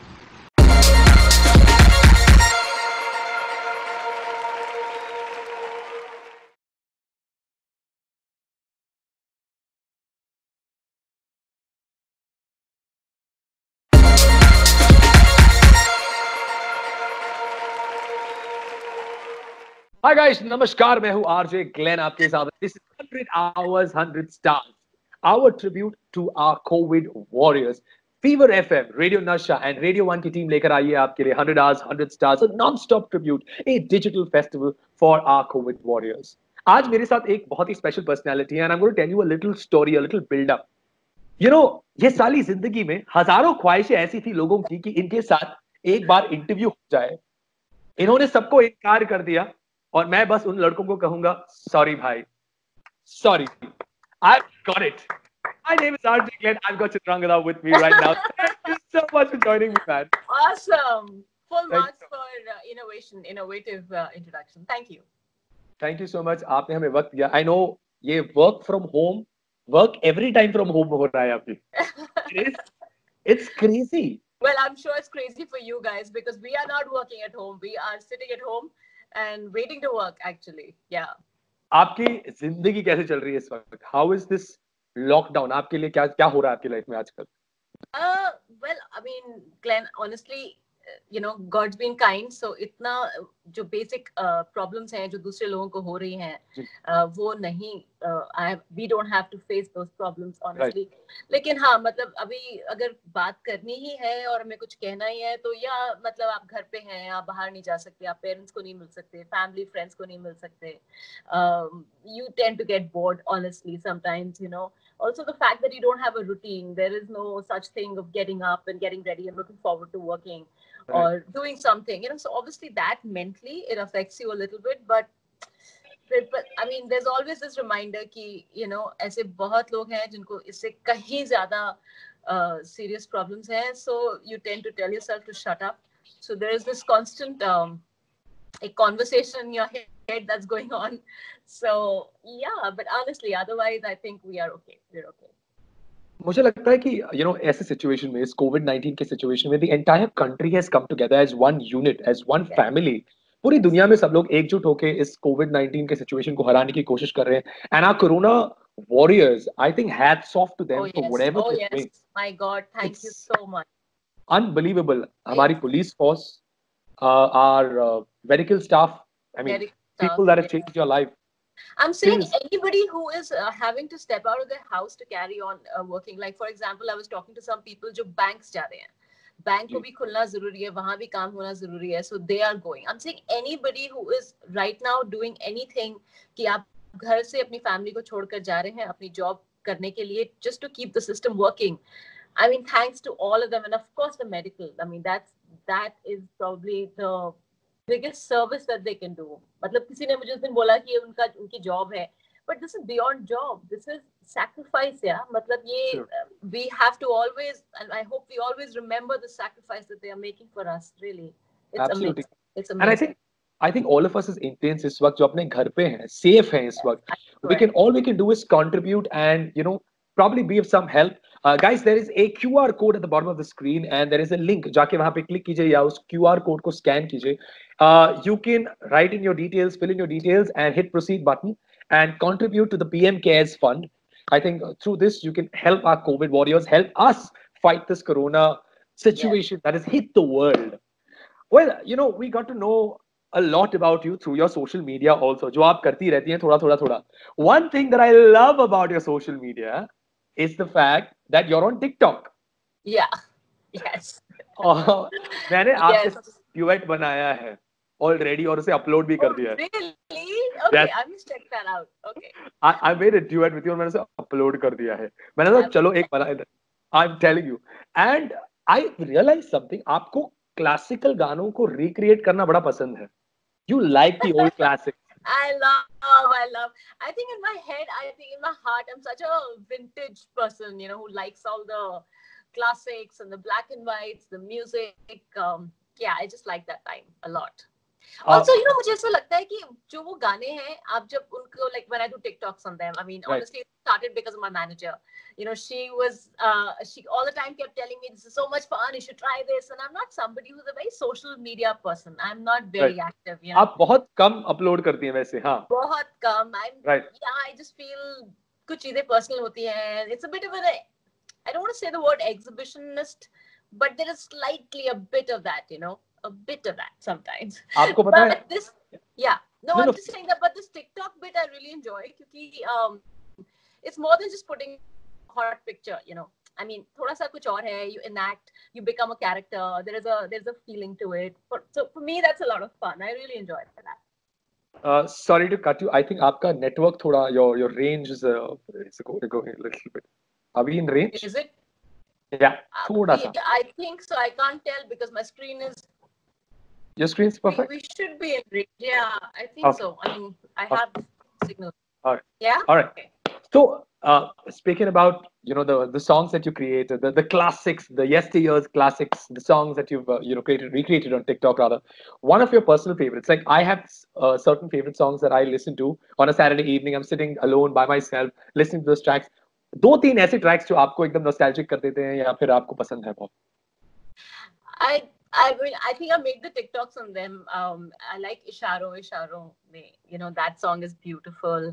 Hi guys, नमस्कार. मैं हूँ RJ Glenn आपके साथ. This is 100 hours, 100 stars. Our tribute to our COVID warriors. Fever FM, Radio Nasha and Radio 1 की team लेकर आई है आपके लिए 100 hours, 100 stars, a non-stop tribute, a digital festival for our COVID warriors. आज मेरे साथ एक बहुत ही स्पेशल पर्सनैलिटी है and I'm going to tell you a little story, a little build up. You know, ये साली जिंदगी में हजारों ख्वाहिशें ऐसी थी लोगों की कि इनके साथ एक बार इंटरव्यू हो जाए. इन्होंने सबको इनकार कर दिया और मैं बस उन लड़कों को कहूंगा सॉरी भाई, sorry. I've got it. My name is RJ Glenn. I've got Chitrangada with me right now. Thank you so much for joining me, man. Awesome. Full marks for innovative introduction. Thank you. Thank you so much. आपने हमें वक्त दिया. I know ये work from home, work every time from home हो रहा है अभी. It's crazy. Well, I'm sure it's crazy for you guys because we are not working at home. We are sitting at home and waiting to work actually. Yeah. आपकी जिंदगी कैसे चल रही है इस वक्त? How is this lockdown? आपके लिए क्या हो रहा है आपकी लाइफ में आजकल? Well, I mean, Glenn, honestly, you know, God's been kind. So इतना जो basic problems हैं जो दूसरे लोगों को हो रही हैं वो नहीं, we don't have to face those problems honestly. लेकिन हाँ, मतलब अभी अगर बात करनी ही है और हमें कुछ कहना ही है तो या मतलब आप घर पे हैं, आप बाहर नहीं जा सकते, आप पेरेंट्स को नहीं मिल सकते, फैमिली फ्रेंड्स को नहीं मिल सकते. You tend to get bored honestly sometimes, you know. Also the fact that you don't have a routine, there is no such thing of getting up and getting ready and looking forward to working or doing something, you know. So obviously that mentally it affects you a little bit, but I mean there's always this reminder कि you know ऐसे बहुत लोग हैं जिनको इससे कहीं ज़्यादा serious problems हैं, so you tend to tell yourself to shut up. So there is this constant a conversation in your head that's going on. So yeah, but honestly otherwise I think we are okay. We're okay. मुझे लगता है कि you know ऐसे situation में, इस COVID-19 के situation में, the entire country has come together as one unit, as one family. पूरी दुनिया में सब लोग एकजुट होके इस COVID-19 के सिचुएशन को हराने की कोशिश कर रहे हैं. And our Corona warriors, I think hats off to them for whatever they're doing. My God, thank you so much. Unbelievable. हमारी police force, our medical staff, I mean, people that have changed your life. I'm saying anybody who is having to step out of their house to carry on working. Like for example, I was talking to some people जो banks जा रहे हैं, bank को भी खुलना जरूरी है, वहां भी काम होना जरूरी है, so they are going. I'm saying anybody who is right now doing anything कि आप घर से अपनी family को छोड़कर जा रहे हैं अपनी job करने के लिए, just to keep the system working. I mean, thanks to all of them, and of course the medical. I mean, that is probably the biggest service that they can do. मतलब किसी ने मुझे उस दिन बोला कि उनकी job है, but this is beyond job. This is sacrifice, yeah. मतलब ये we have to always, and I hope we always remember the sacrifice that they are making for us. Really, it's Absolutely. amazing. It's amazing. And I think all of us as Indians इस वक्त जो अपने घर पे हैं, safe हैं इस वक्त, all we can do is contribute and probably be of some help. Guys, there is a QR code at the bottom of the screen and there is a link. जाके वहाँ पे click कीजिए या उस QR code को scan कीजिए. You can write in your details, fill in your details and hit proceed button and contribute to the PM Cares Fund. I think through this you can help our COVID warriors, help us fight this corona situation that has hit the world. Well, we got to know a lot about you through your social media also. जो आप करती रहती हैं थोड़ा. One thing that I love about your social media is the fact that you're on TikTok. Yeah. Yes. मैंने आपके duet बनाया है already और उसे upload भी कर दिया है. Really? Okay, I will check that out. Okay. I made a duet with you और मैंने उसे upload कर दिया है. मैंने कहा चलो एक बना. I'm telling you. And I realized something. आपको classical गानों को recreate करना बड़ा पसंद है. You like the old classics. I love. I think in my head, in my heart, I'm such a vintage person, who likes all the classics and the black and whites, the music. I just like that time a lot. Also, मुझे ऐसा लगता है कि जो वो गाने हैं, आप जब उनको, like when I do TikToks on them, I mean, honestly, it started because of my manager. She all the time kept telling me, this is so much fun, you should try this. And I'm not somebody who's a very social media person. I'm not very active, आप बहुत कम upload करती हैं वैसे, हाँ. बहुत कम. I just feel कुछ चीजें personal होती हैं. It's a bit of I don't want to say the word exhibitionist, but there is slightly a bit of that, a bit of that sometimes. आपको पता है? This, I'm just saying that, but this TikTok bit I really enjoy because it's more than just putting a hot picture, I mean, थोड़ा सा कुछ और है. You enact, you become a character. There's a feeling to it. So for me, that's a lot of fun. I really enjoy that. Sorry to cut you. I think आपका network थोड़ा your range is going a little bit. Are we in range? Is it? Yeah, थोड़ा सा. I think so. I can't tell because my screen is. Your screen's perfect. We should be in range. Yeah, I think so. I mean, I have signal. All right. Yeah. All right. Okay. So, speaking about the songs that you created, the classics, the yesteryear's classics, the songs that you've recreated on TikTok rather. One of your personal favorites. Like I have certain favorite songs that I listen to on a Saturday evening. I'm sitting alone by myself listening to those tracks. 2-3 ऐसे tracks जो आपको एकदम nostalgic कर देते हैं या फिर आपको पसंद है बहुत. I mean, I think I make the TikToks on them. I like Isharo mein, that song is beautiful.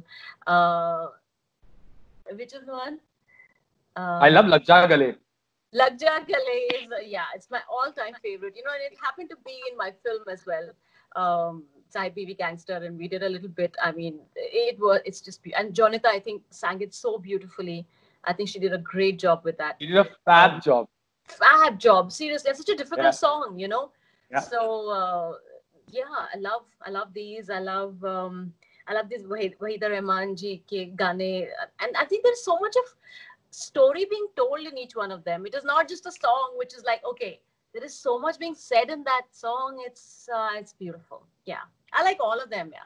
Which is the one? I love Lag Ja Gale. Lag Ja Gale is, it's my all-time favorite. And it happened to be in my film as well. Sahibi Gangster, and we did a little bit. I mean, it's just, and Jonatha, I think, sang it so beautifully. I think she did a great job with that. You did a fab job. Fab job, seriously. It's such a difficult song, Yeah. So, I love these. I love these Wahida Rahman ji ke gaane. And I think there's so much of story being told in each one of them. It is not just a song which is like, okay, there is so much being said in that song. It's beautiful. Yeah. I like all of them,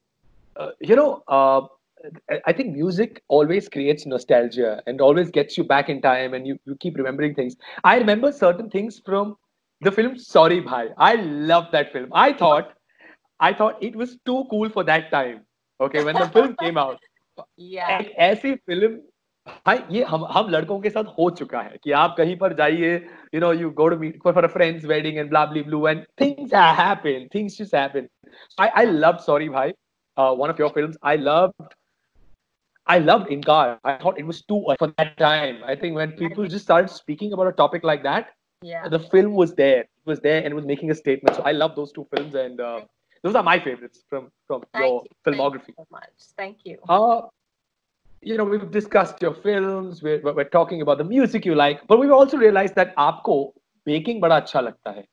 I think music always creates nostalgia and always gets you back in time and you keep remembering things. I remember certain things from the film Sorry Bhai. I love that film. I thought it was too cool for that time. Okay, when the film came out. Yeah. एक ऐसी film भाई ये हम लड़कों के साथ हो चुका है कि आप कहीं पर जाइए, you go to meet for a friend's wedding and blah blah blah and things happen. Things just happen. I loved Sorry Bhai. One of your films. I loved Inkar. I thought it was too for that time. I think when people just started speaking about a topic like that, the film was there. It was there and it was making a statement. So I love those two films. And Those are my favorites from your filmography. Thank you so much. Thank you. You know, we've discussed your films. We're talking about the music you like, but we've also realized that आपको baking बड़ा अच्छा लगता है.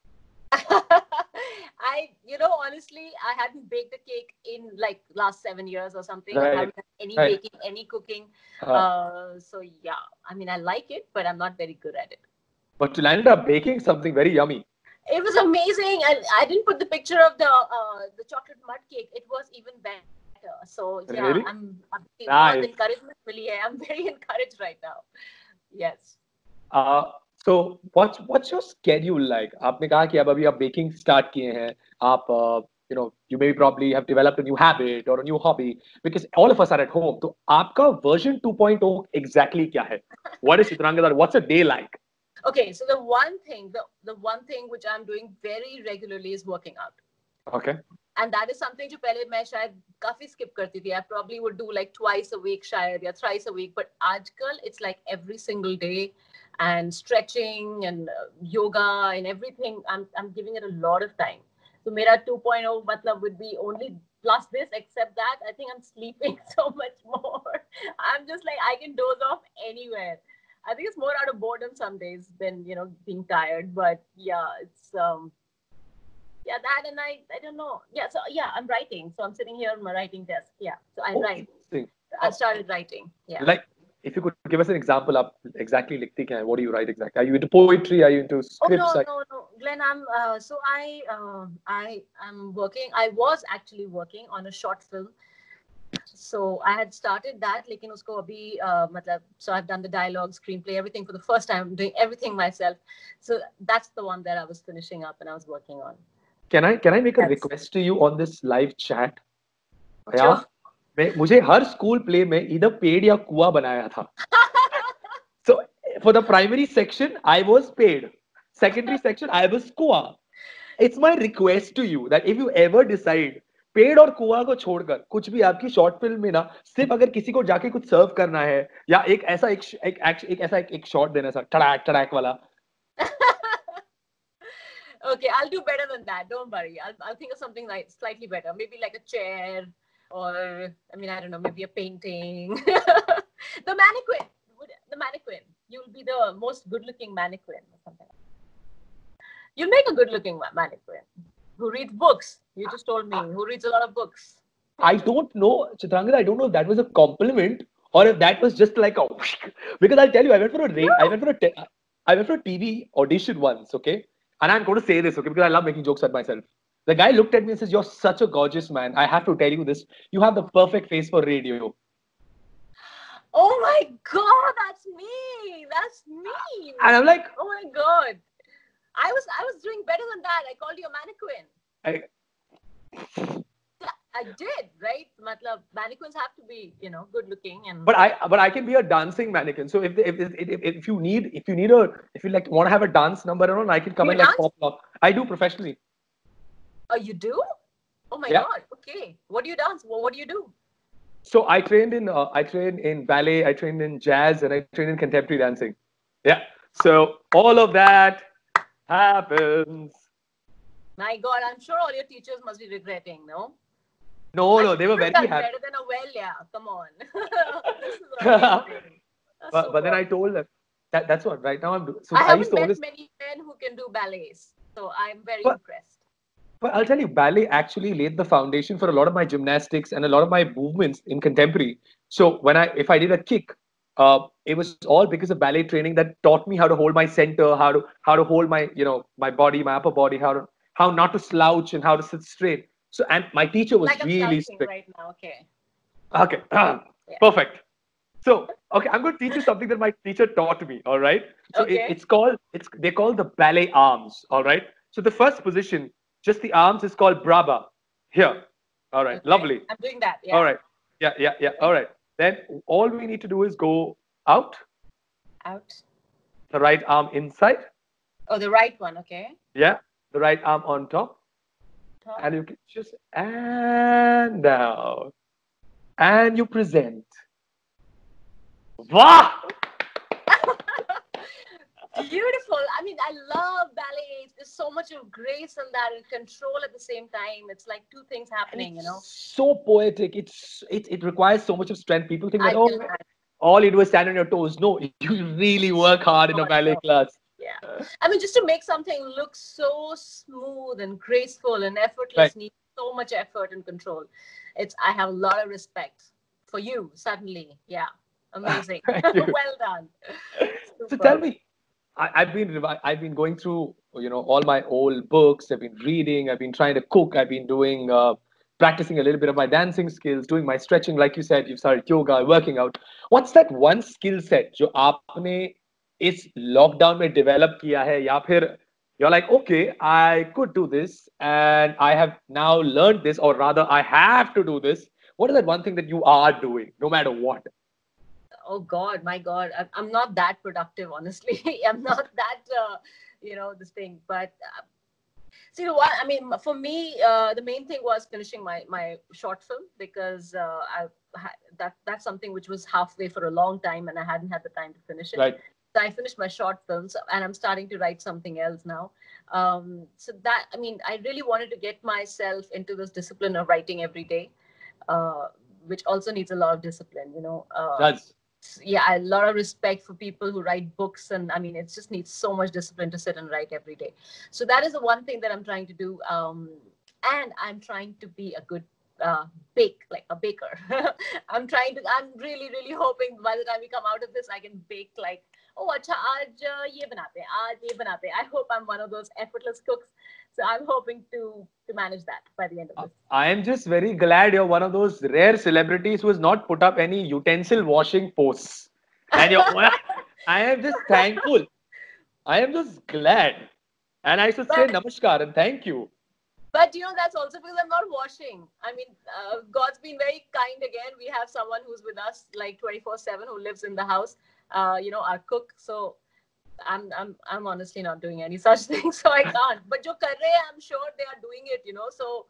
Honestly, I hadn't baked a cake in like last 7 years or something. Right. I haven't done any baking, any cooking. So yeah, I mean, I like it, but I'm not very good at it. But you landed up baking something very yummy. It was amazing, and I didn't put the picture of the chocolate mud cake. It was even better. So yeah, really? I'm nice. encouragement. Really, I'm very encouraged right now. Yes. So what's your schedule like? आपने कहा कि अब अभी आप baking start किए हैं. आप you maybe probably have developed a new habit or a new hobby because all of us are at home. तो आपका version 2.0 exactly क्या है? What is Chitrangada? What's a day like? Okay, so the one thing which I'm doing very regularly is working out. Okay. And that is something जो पहले मैं शायद काफी skip करती थी. I probably would do like twice a week शायद या thrice a week. But आजकल it's like every single day, and stretching and yoga and everything. I'm giving it a lot of time. So मेरा 2.0 मतलब would be only plus this, except that I think I'm sleeping so much more. I'm just like I can doze off anywhere. I think it's more out of boredom some days than being tired. But yeah, it's that, and I don't know. Yeah, so yeah, I'm writing. So I'm sitting here on my writing desk. Yeah, so I write. I started writing. Yeah. Like, if you could give us an example, आप exactly लिखती क्या है? What do you write exactly? Are you into poetry? Are you into scripts? No, Glenn. I'm working. I was actually working on a short film. So I had started that, लेकिन उसको अभी so I've done the dialogue, screenplay, everything for the first time. I'm doing everything myself. So that's the one that I was finishing up and I was working on. Can I make a request to you on this live chat? Sure. मुझे हर school play में either paid या कुआं बनाया था. So for the primary section I was paid. Secondary section I was कुआं. It's my request to you that if you ever decide पेड़ और कुआं को छोड़कर कुछ भी आपकी शॉर्ट फिल्म में ना सिर्फ अगर किसी को जाके कुछ सर्व करना है या एक ऐसा एक शॉट देना सा टड़ाक वाला. Okay, I'll do better than that. Don't worry. I'll think of something like slightly better. Maybe like a chair, or I don't know, maybe a painting. The mannequin. You'll be the most good-looking mannequin or something. You'll make a good-looking mannequin who reads books. You just told me who reads a lot of books. I don't know, Chitrangada. I don't know if that was a compliment or if that was just like a because I'll tell you, I went for a TV audition once, okay? And I'm going to say this, okay, because I love making jokes at myself. The guy looked at me and says, "You're such a gorgeous man. I have to tell you this. You have the perfect face for radio." Oh my God, that's me. That's me. And I'm like, oh my God. I was doing better than that. I called you a mannequin. I did, right? Mannequins have to be, good looking and. But I can be a dancing mannequin. So if you want to have a dance number, I can come and like pop up. I do professionally. Oh, you do? Oh my God. Okay. What do you dance? What do you do? So I trained in ballet, I trained in jazz, and I trained in contemporary dancing. Yeah. So all of that happens. My God, I'm sure all your teachers must be regretting, no? No, they were very happy. Better than a well, yeah. Come on. but then I told them that's what right now I'm doing. So I haven't met many men who can do ballets, so I'm very impressed. But I'll tell you, ballet actually laid the foundation for a lot of my gymnastics and a lot of my movements in contemporary. So if I did a kick, it was all because of ballet training that taught me how to hold my center, how to hold my my body, my upper body, how not to slouch and how to sit straight. So, and my teacher was like really strict. Right now, okay. Okay, yeah. Perfect. So, okay, I'm going to teach you something that my teacher taught me. All right. So they call the ballet arms. All right. So the first position, just the arms, is called brava. Here. All right. Okay. Lovely. I'm doing that. Yeah. All right. Yeah. All right. Then all we need to do is go out. Out. The right arm inside. Oh, the right one. Okay. Yeah. The right arm on top. And you can just and down. And you present. Wow! Beautiful. I mean, I love ballet. There's so much of grace in that and control at the same time. It's like two things happening, So poetic. It requires so much of strength. People think that, I oh, can imagine. all you do is stand on your toes. No, you really work hard in a ballet class. Yeah. I mean, just to make something look so smooth and graceful and effortless Right. needs so much effort and control. I have a lot of respect for you, suddenly. Yeah. Amazing. Thank you. Well done. So Super. tell me, I've been going through all my old books. I've been reading. I've been trying to cook. I've been doing practicing a little bit of my dancing skills, doing my stretching. Like you said, you've started yoga, working out. What's that one skill set जो आपने इस lockdown में develop किया है या फिर you're like, okay, I could do this and I have now learned this, or rather I have to do this. What is that one thing that you are doing no matter what? Oh God, my God, I'm not that productive, honestly. I'm not that, this thing. But see, what I mean, for me, the main thing was finishing my short film, because that's something which was halfway for a long time, and I hadn't had the time to finish it. Right. So I finished my short films, and I'm starting to write something else now. So that, I mean, I really wanted to get myself into this discipline of writing every day, which also needs a lot of discipline, Does. Yeah, a lot of respect for people who write books, and I mean, it just needs so much discipline to sit and write every day. So that is the one thing that I'm trying to do, and I'm trying to be a good like a baker. I'm really hoping by the time we come out of this, I can bake like, oh acha, aaj ye banate hain, aaj ye banate hain. I hope I'm one of those effortless cooks. So I'm hoping to manage that by the end of this. I am just very glad you're one of those rare celebrities who has not put up any utensil washing posts. And I am just thankful. I am just glad. And I should say namaskar and thank you. But that's also because I'm not washing. I mean, God's been very kind again. We have someone who's with us like 24/7 who lives in the house, our cook. So I'm honestly not doing any such thing, so I can't. But jo kar rahe hain, I'm sure they are doing it, So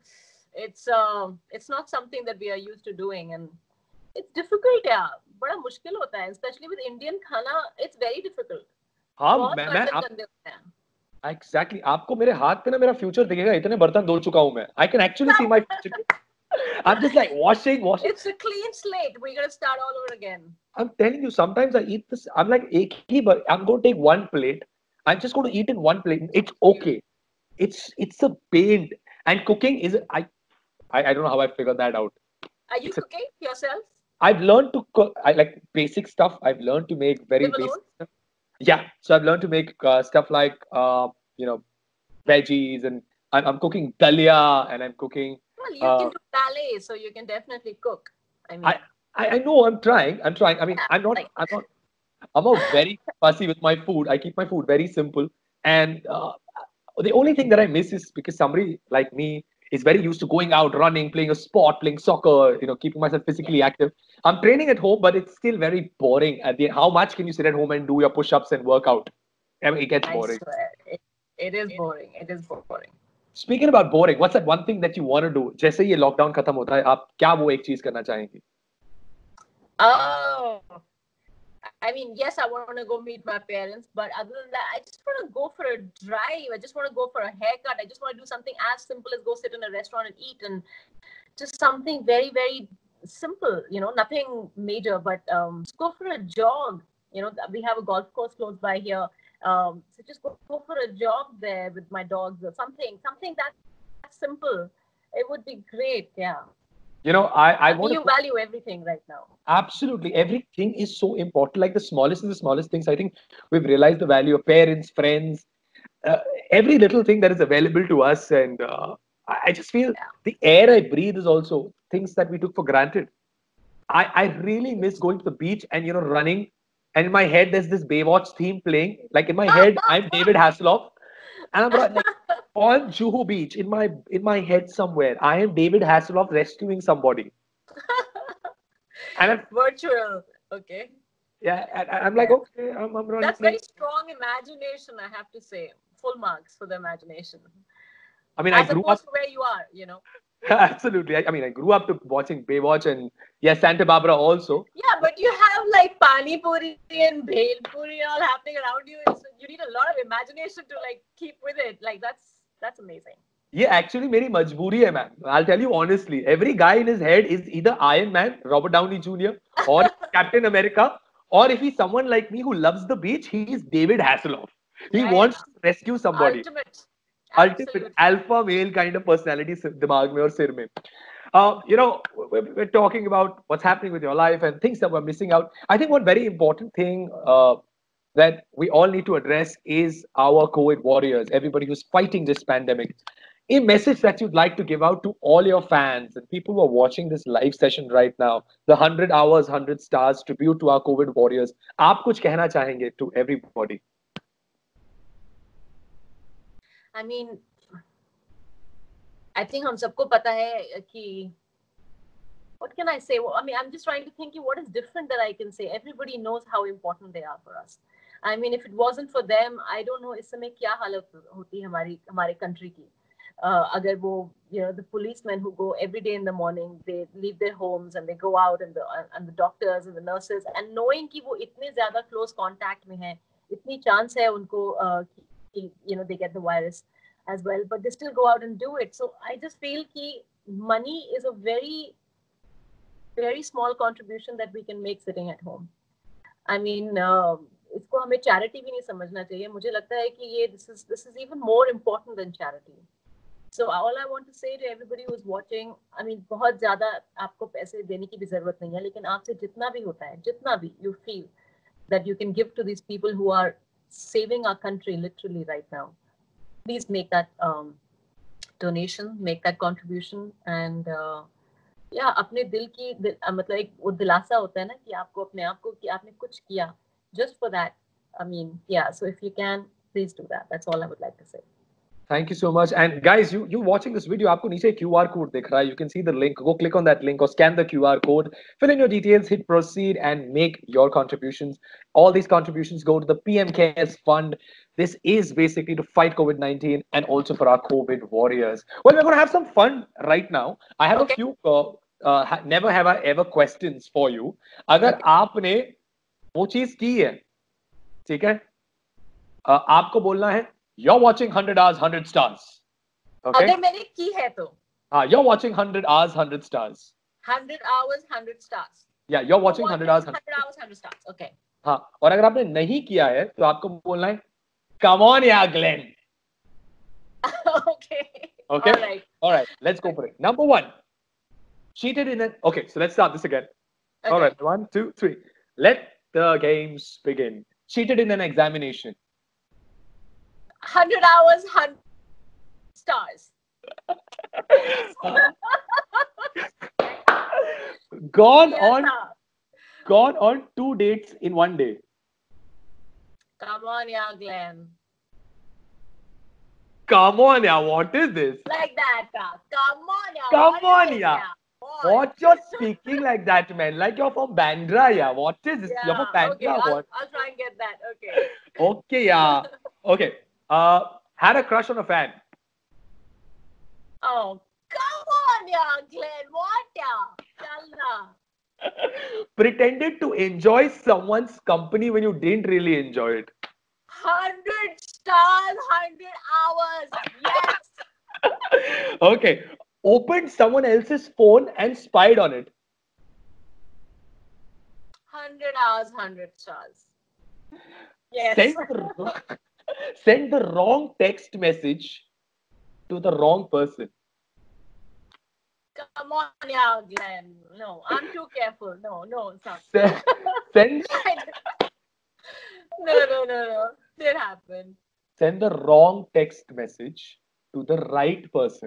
it's not something that we are used to doing, and it's difficult, yeah. बड़ा मुश्किल होता है, especially with Indian खाना. It's very difficult. हाँ, मैं Exactly. आपको मेरे हाथ पे ना मेरा फ्यूचर दिखेगा. इतने बर्तन धो चुका हूँ मैं. I can actually see my future. I'm just like washing. It's a clean slate. We're gonna start all over again. I'm telling you, sometimes I eat this. I'm like, I'm going to take one plate. I'm just going to eat in one plate. It's okay. It's a pain. And cooking is I don't know how I figured that out. Are you cooking yourself? I've learned to cook. I like basic stuff. I've learned to make very basic stuff. Yeah, so I've learned to make stuff like veggies, and I'm cooking dalia, and I'm cooking. Well, you can do ballet, so you can definitely cook. I mean, I know I'm trying. I mean, I'm a very fussy with my food. I keep my food very simple, and the only thing that I miss is because somebody like me is very used to going out, running, playing a sport, playing soccer, keeping myself physically active. I'm training at home, but it's still very boring. How much can you sit at home and do your push-ups and work out? I mean, it gets boring. I swear, it is boring. It is boring. Speaking about boring, what's that one thing that you want to do? जैसे ये lockdown खत्म होता है, आप क्या वो एक चीज करना चाहेंगी? Oh, I mean, yes, I want to go meet my parents, but other than that, I just want to go for a drive. I just want to go for a haircut. I just want to do something as simple as go sit in a restaurant and eat, and just something very, very simple, nothing major, but just go for a jog. We have a golf course close by here. So just go for a jog there with my dogs or something that's simple. It would be great, yeah. I want to value everything right now. Absolutely. Everything is so important. Like the smallest things. I think we've realized the value of parents, friends, every little thing that is available to us. And I just feel the air I breathe is also things that we took for granted. I really miss going to the beach and, running. And in my head, there's this Baywatch theme playing. Like in my head, I'm David Hasselhoff. And I'm like, on Juhu Beach, in my head somewhere, I am David Hasselhoff rescuing somebody. And virtual, okay. Yeah, and I'm like, okay, I'm running. That's very strong imagination, I have to say. Full marks for the imagination. I mean, as opposed to where you are, Absolutely. I mean, I grew up to watching Baywatch and yes, Santa Barbara also. Yeah, but you have like Pani Puri and Bhel Puri all happening around you. You need a lot of imagination to like keep with it. Like that's amazing. Yeah, actually, मेरी मजबूरी है, man. I'll tell you honestly. Every guy in his head is either Iron Man, Robert Downey Jr., or Captain America, or if he's someone like me who loves the beach, he's David Hasselhoff. He Yeah, wants to rescue somebody. Ultimate. Ultimate Absolute. alpha male kind of personality दिमाग में और सिर में. You know, we're talking about what's happening with your life and things that we're missing out. I think one very important thing that we all need to address is our COVID warriors, everybody who's fighting this pandemic. A message that you'd like to give out to all your fans and people who are watching this live session right now, the 100 hours, 100 stars tribute to our COVID warriors. आप कुछ कहना चाहेंगे to everybody? I mean, I think हम सबको पता है कि what can I say? Well, I mean, I'm just trying to think what is different that I can say. Everybody knows how important they are for us. I mean, if it wasn't for them, I don't know इस समय क्या हालत होती हमारे country की. Agar wo, you know, the policemen who go every day in the morning, they leave their homes and they go out, and the doctors and the nurses, and knowing कि वो इतने ज़्यादा close contact में हैं, इतनी chance है उनको कि, you know, they get the virus as well, but they still go out and do it. So I just feel कि money is a very, very small contribution that we can make sitting at home. I mean, इसको हमें charity भी नहीं समझना चाहिए. मुझे लगता है कि ये this is even more important than charity. So all I want to say to everybody who's watching, I mean, बहुत ज़्यादा आपको पैसे देने की भी ज़रूरत नहीं है, लेकिन आपसे जितना भी होता है, जितना भी you feel that you can give to these people who are saving our country literally right now, please make that donation, make that contribution, and yeah, अपने दिल की मतलब एक वो दिलासा होता है ना कि आपको अपने आप को कि आपने कुछ किया, just for that. I mean, yeah. So if you can, please do that. That's all I would like to say. Thank you so much. And guys, you watching this video, आपको नीचे QR code दिख रहा है. You can see the link. Go click on that link or scan the QR code. Fill in your details, hit proceed, and make your contributions. All these contributions go to the PM Cares Fund. This is basically to fight COVID-19 and also for our COVID warriors. Well, we're going to have some fun right now. I have a few never have I ever questions for you. अगर आपने वो चीज की है, ठीक है? आपको बोलना है. You're watching 100 hours, 100 stars. Okay? अगर मैंने की है तो. You're watching 100 hours, 100 stars. 100 hours, 100 stars. Yeah, you're watching 100 hours, 100 hours, 100 stars. Okay. हाँ, और अगर आपने नहीं किया है, तो आपको बोलना है, come on, yeah, Glenn. Okay. Okay. All right. Let's go for it. Number one, cheated in an. Okay, so let's start this again. Okay. All right. 1, 2, 3. Let the games begin. Cheated in an examination. 100 hours, 100 stars. Gone on 2 dates in 1 day. Come on, yeah, Glenn. Come on, yeah. What is this? Like that, come on, yeah. Come on, yeah. What you're speaking like that, man? Like you're from Bandra, yeah. What is this? Yeah, you're from Bandra, okay, what? I'll try and get that. Okay. Okay, yeah. Okay. Had a crush on a fan. Oh, come on, yeah, Glenn. What, yeah? Chalna. Pretended to enjoy someone's company when you didn't really enjoy it. 100 stars, 100 hours. Yes. Okay. Opened someone else's phone and spied on it. 100 hours, 100 stars. Yes. Send the wrong text message to the wrong person. Come on, yeah, Glenn. No, I'm too careful. No, it's not. Send. No. Did happen. Send the wrong text message to the right person.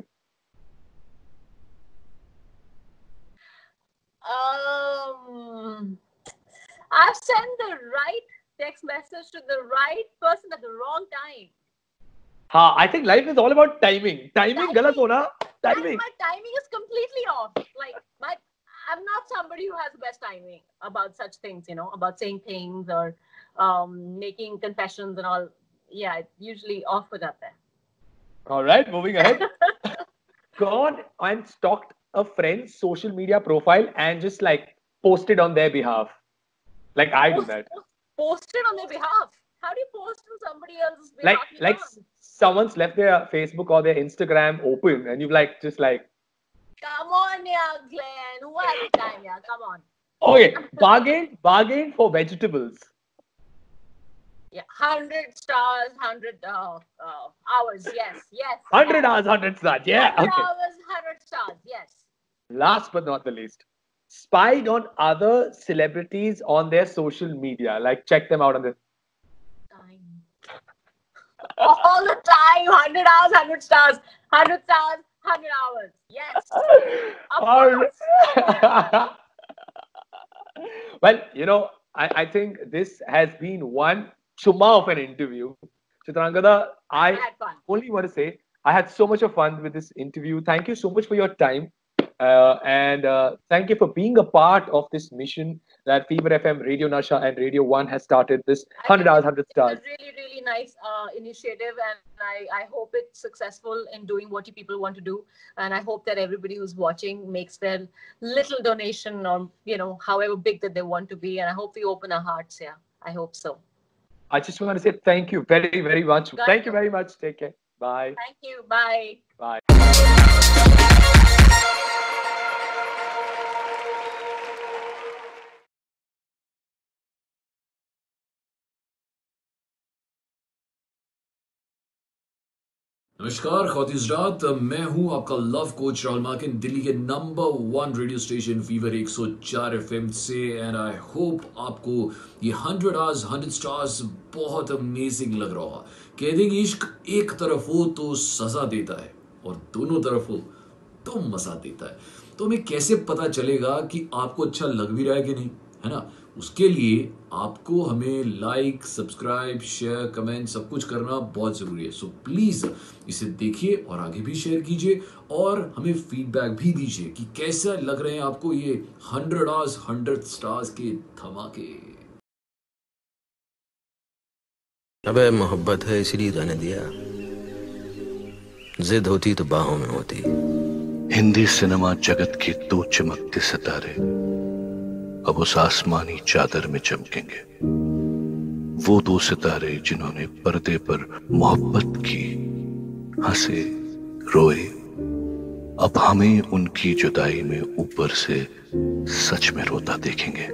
I've sent the right text message to the right person at the wrong time. I think life is all about timing. Timing galat hona. Timing. My timing is completely off. But I'm not somebody who has the best timing about such things, you know, about saying things or making confessions and all. Yeah, it's usually off with that there. All right, moving ahead. gone and stalked a friend's social media profile and just like posted on their behalf? Like I do that. Posted on their behalf? How do you post on somebody else's behalf? Like someone's left their Facebook or their Instagram open and you've like just like, come on, yeah, Glenn. Who has the time, yeah? Come on. Okay, bargain for vegetables. Yeah, 100 stars, 100 hours. Yes. 100 hours, 100 stars. Yeah. 100 Okay. hours, 100 stars. Yes. Last but not the least, spied on other celebrities on their social media. Like check them out on the Time. All the time. 100 hours, 100 stars. 100 stars, 100 hours. Yes. Of course. Well, you know, I think this has been one chuma of an interview. Chitrangada, I had fun. only want to say I had so much of fun with this interview. Thank you so much for your time. And thank you for being a part of this mission that Fever FM, Radio Nasha and Radio 1 has started, this 100 hours, 100 stars. It's a really, really nice initiative, and I hope it's successful in doing what you people want to do. And I hope that everybody who's watching makes their little donation, or, you know, however big that they want to be. And I hope we open our hearts. Yeah, I hope so. I just want to say thank you very, very much. Thank you very much. Take care. Bye. Thank you. Bye. Bye. नमस्कार ख़ातिज़रात, मैं हूं आपका love coach Rahul Makin, Delhi के number 1 radio station Fever 104 FM से। And I hope आपको ये 100 hours 100 stars बहुत amazing लग रहा होगा। कहते हैं कि इश्क एक तरफ हो तो सजा देता है और दोनों तरफ हो तो मजा देता है। तो हमें कैसे पता चलेगा कि आपको अच्छा लग भी रहा है कि नहीं, है ना? उसके लिए आपको हमें लाइक, सब्सक्राइब, शेयर, कमेंट सब कुछ करना बहुत ज़रूरी है। सो प्लीज़ इसे देखिए और आगे भी शेयर कीजिए और हमें फीडबैक भी दीजिए कि कैसा लग रहे हैं आपको ये 100 hours 100 stars के धमाके। अबे मोहब्बत है इसलिए जाने दिया, जिद होती तो बाहों में होती। हिंदी सिनेमा जगत के 2 चमकते सितारे अब उस आसमानी चादर में चमकेंगे। वो 2 सितारे जिन्होंने पर्दे पर मोहब्बत की, हंसे, रोए, अब हमें उनकी जुदाई में ऊपर से सच में रोता देखेंगे।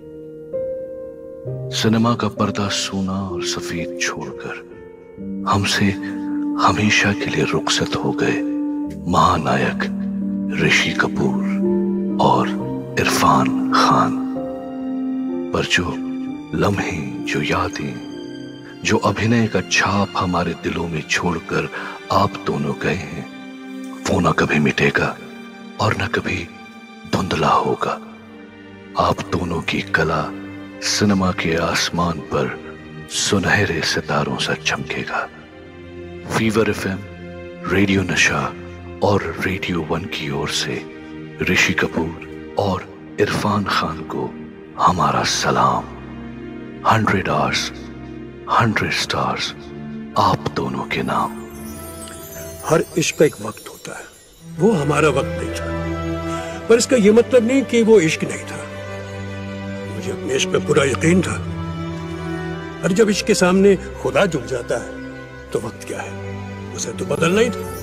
सिनेमा का पर्दा सूना और सफेद छोड़कर हमसे हमेशा के लिए रुखसत हो गए महानायक ऋषि कपूर और इरफान खान। पर जो लम्हे, जो यादें, जो अभिनय का छाप हमारे दिलों में छोड़कर आप दोनों गए हैं, वो न कभी मिटेगा और न कभी धुंधला होगा। आप दोनों की कला सिनेमा के आसमान पर सुनहरे सितारों सा चमकेगा। फीवर एफएम, रेडियो नशा और रेडियो 1 की ओर से ऋषि कपूर और इरफान खान को हमारा सलाम। 100 hours 100 stars आप दोनों के नाम। हर इश्क का एक वक्त होता है, वो हमारा वक्त नहीं था, पर इसका ये मतलब नहीं कि वो इश्क नहीं था। मुझे अपने इश्क पे पूरा यकीन था, और जब इश्क के सामने खुदा झुक जाता है तो वक्त क्या है, उसे तो बदलना ही था।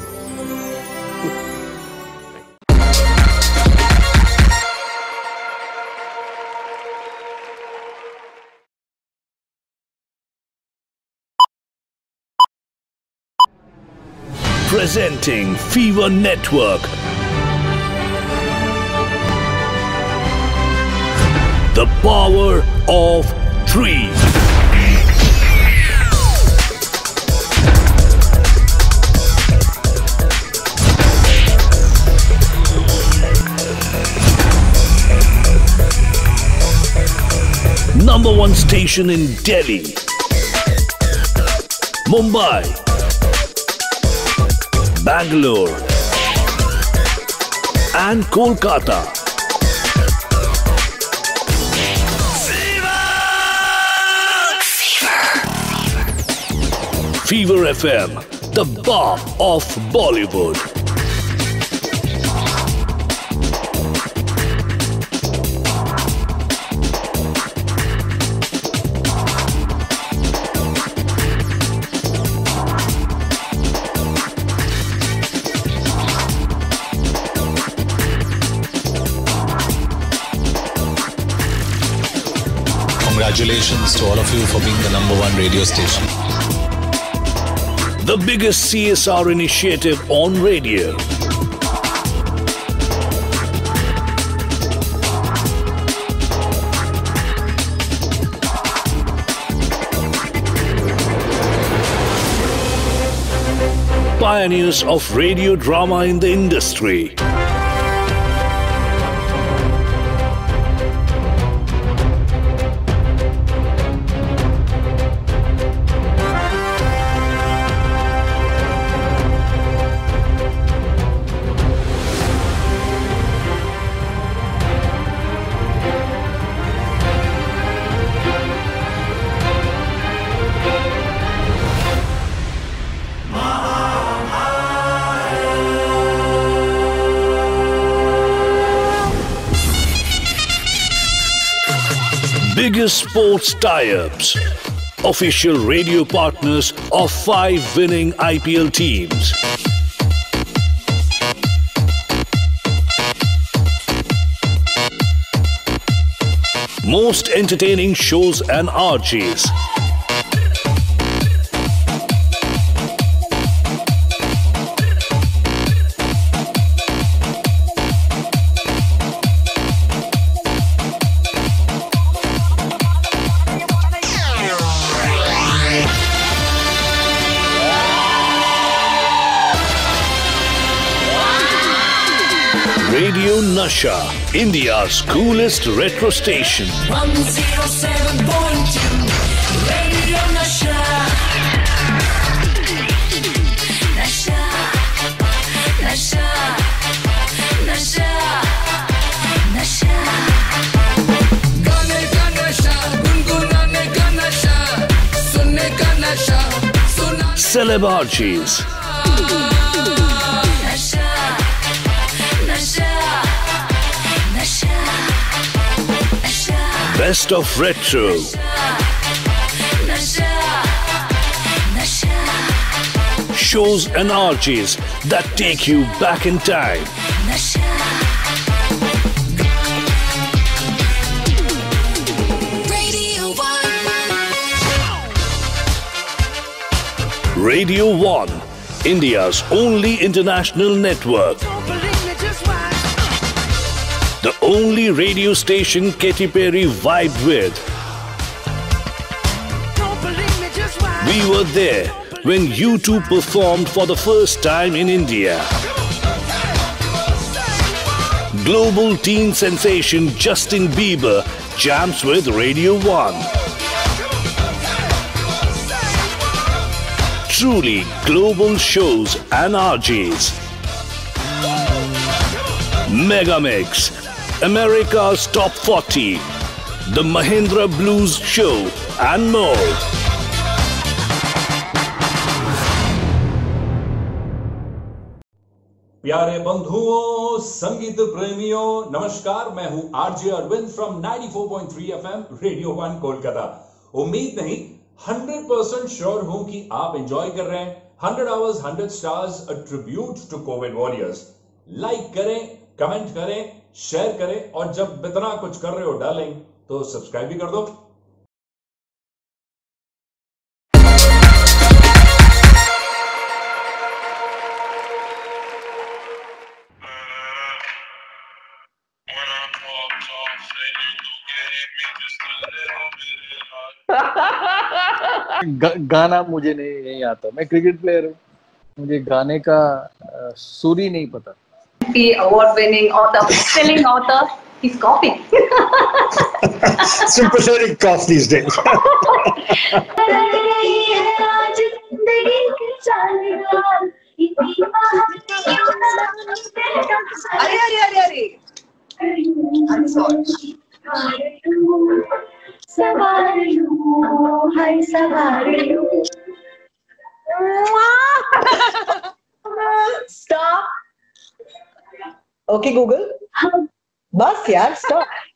Presenting Fever Network, the power of 3. Number 1 station in Delhi, Mumbai, Bangalore and Kolkata. Fever FM, the bar of Bollywood. congratulations to all of you for being the #1 radio station. The biggest CSR initiative on radio. Pioneers of radio drama in the industry. Biggest sports tie-ups. Official radio partners of 5 winning IPL teams. Most entertaining shows and RJs. Radio Nasha, India's coolest retro station. 107.2 Radio Nasha. Nasha, Nasha, Nasha, Nasha. गाने का नशा, गुनगुनाने का नशा, सुनने का नशा, सुना. Celeb RJs. Best of retro. Shows and RJs that take you back in time. Radio 1, India's only international network. The only radio station Katy Perry vibed with. We were there when U2 performed for the first time in India. Global teen sensation Justin Bieber jams with Radio 1. Truly global shows and RJs. Megamix, America's Top 40, The Mahindra Blues Show, and more. प्यारे बंधुओं, संगीत प्रेमियों, नमस्कार। मैं हूं RJ Arvind from 94.3 FM radio 1 Kolkata. उम्मीद नहीं 100% sure हूं कि आप एंजॉय कर रहे हैं 100 Hours 100 Stars, a tribute to COVID warriors। Like करें, कमेंट करें, शेयर करें, और जब इतना कुछ कर रहे हो डार्लिंग तो सब्सक्राइब भी कर दो। गाना मुझे नहीं आता, मैं क्रिकेट प्लेयर हूँ, मुझे गाने का सुर ही नहीं पता। Award-winning author, best-selling author, he's coughing. Sympathetic cough these days. अरे I'm sorry. Stop. Okay, Google. बस यार, stop.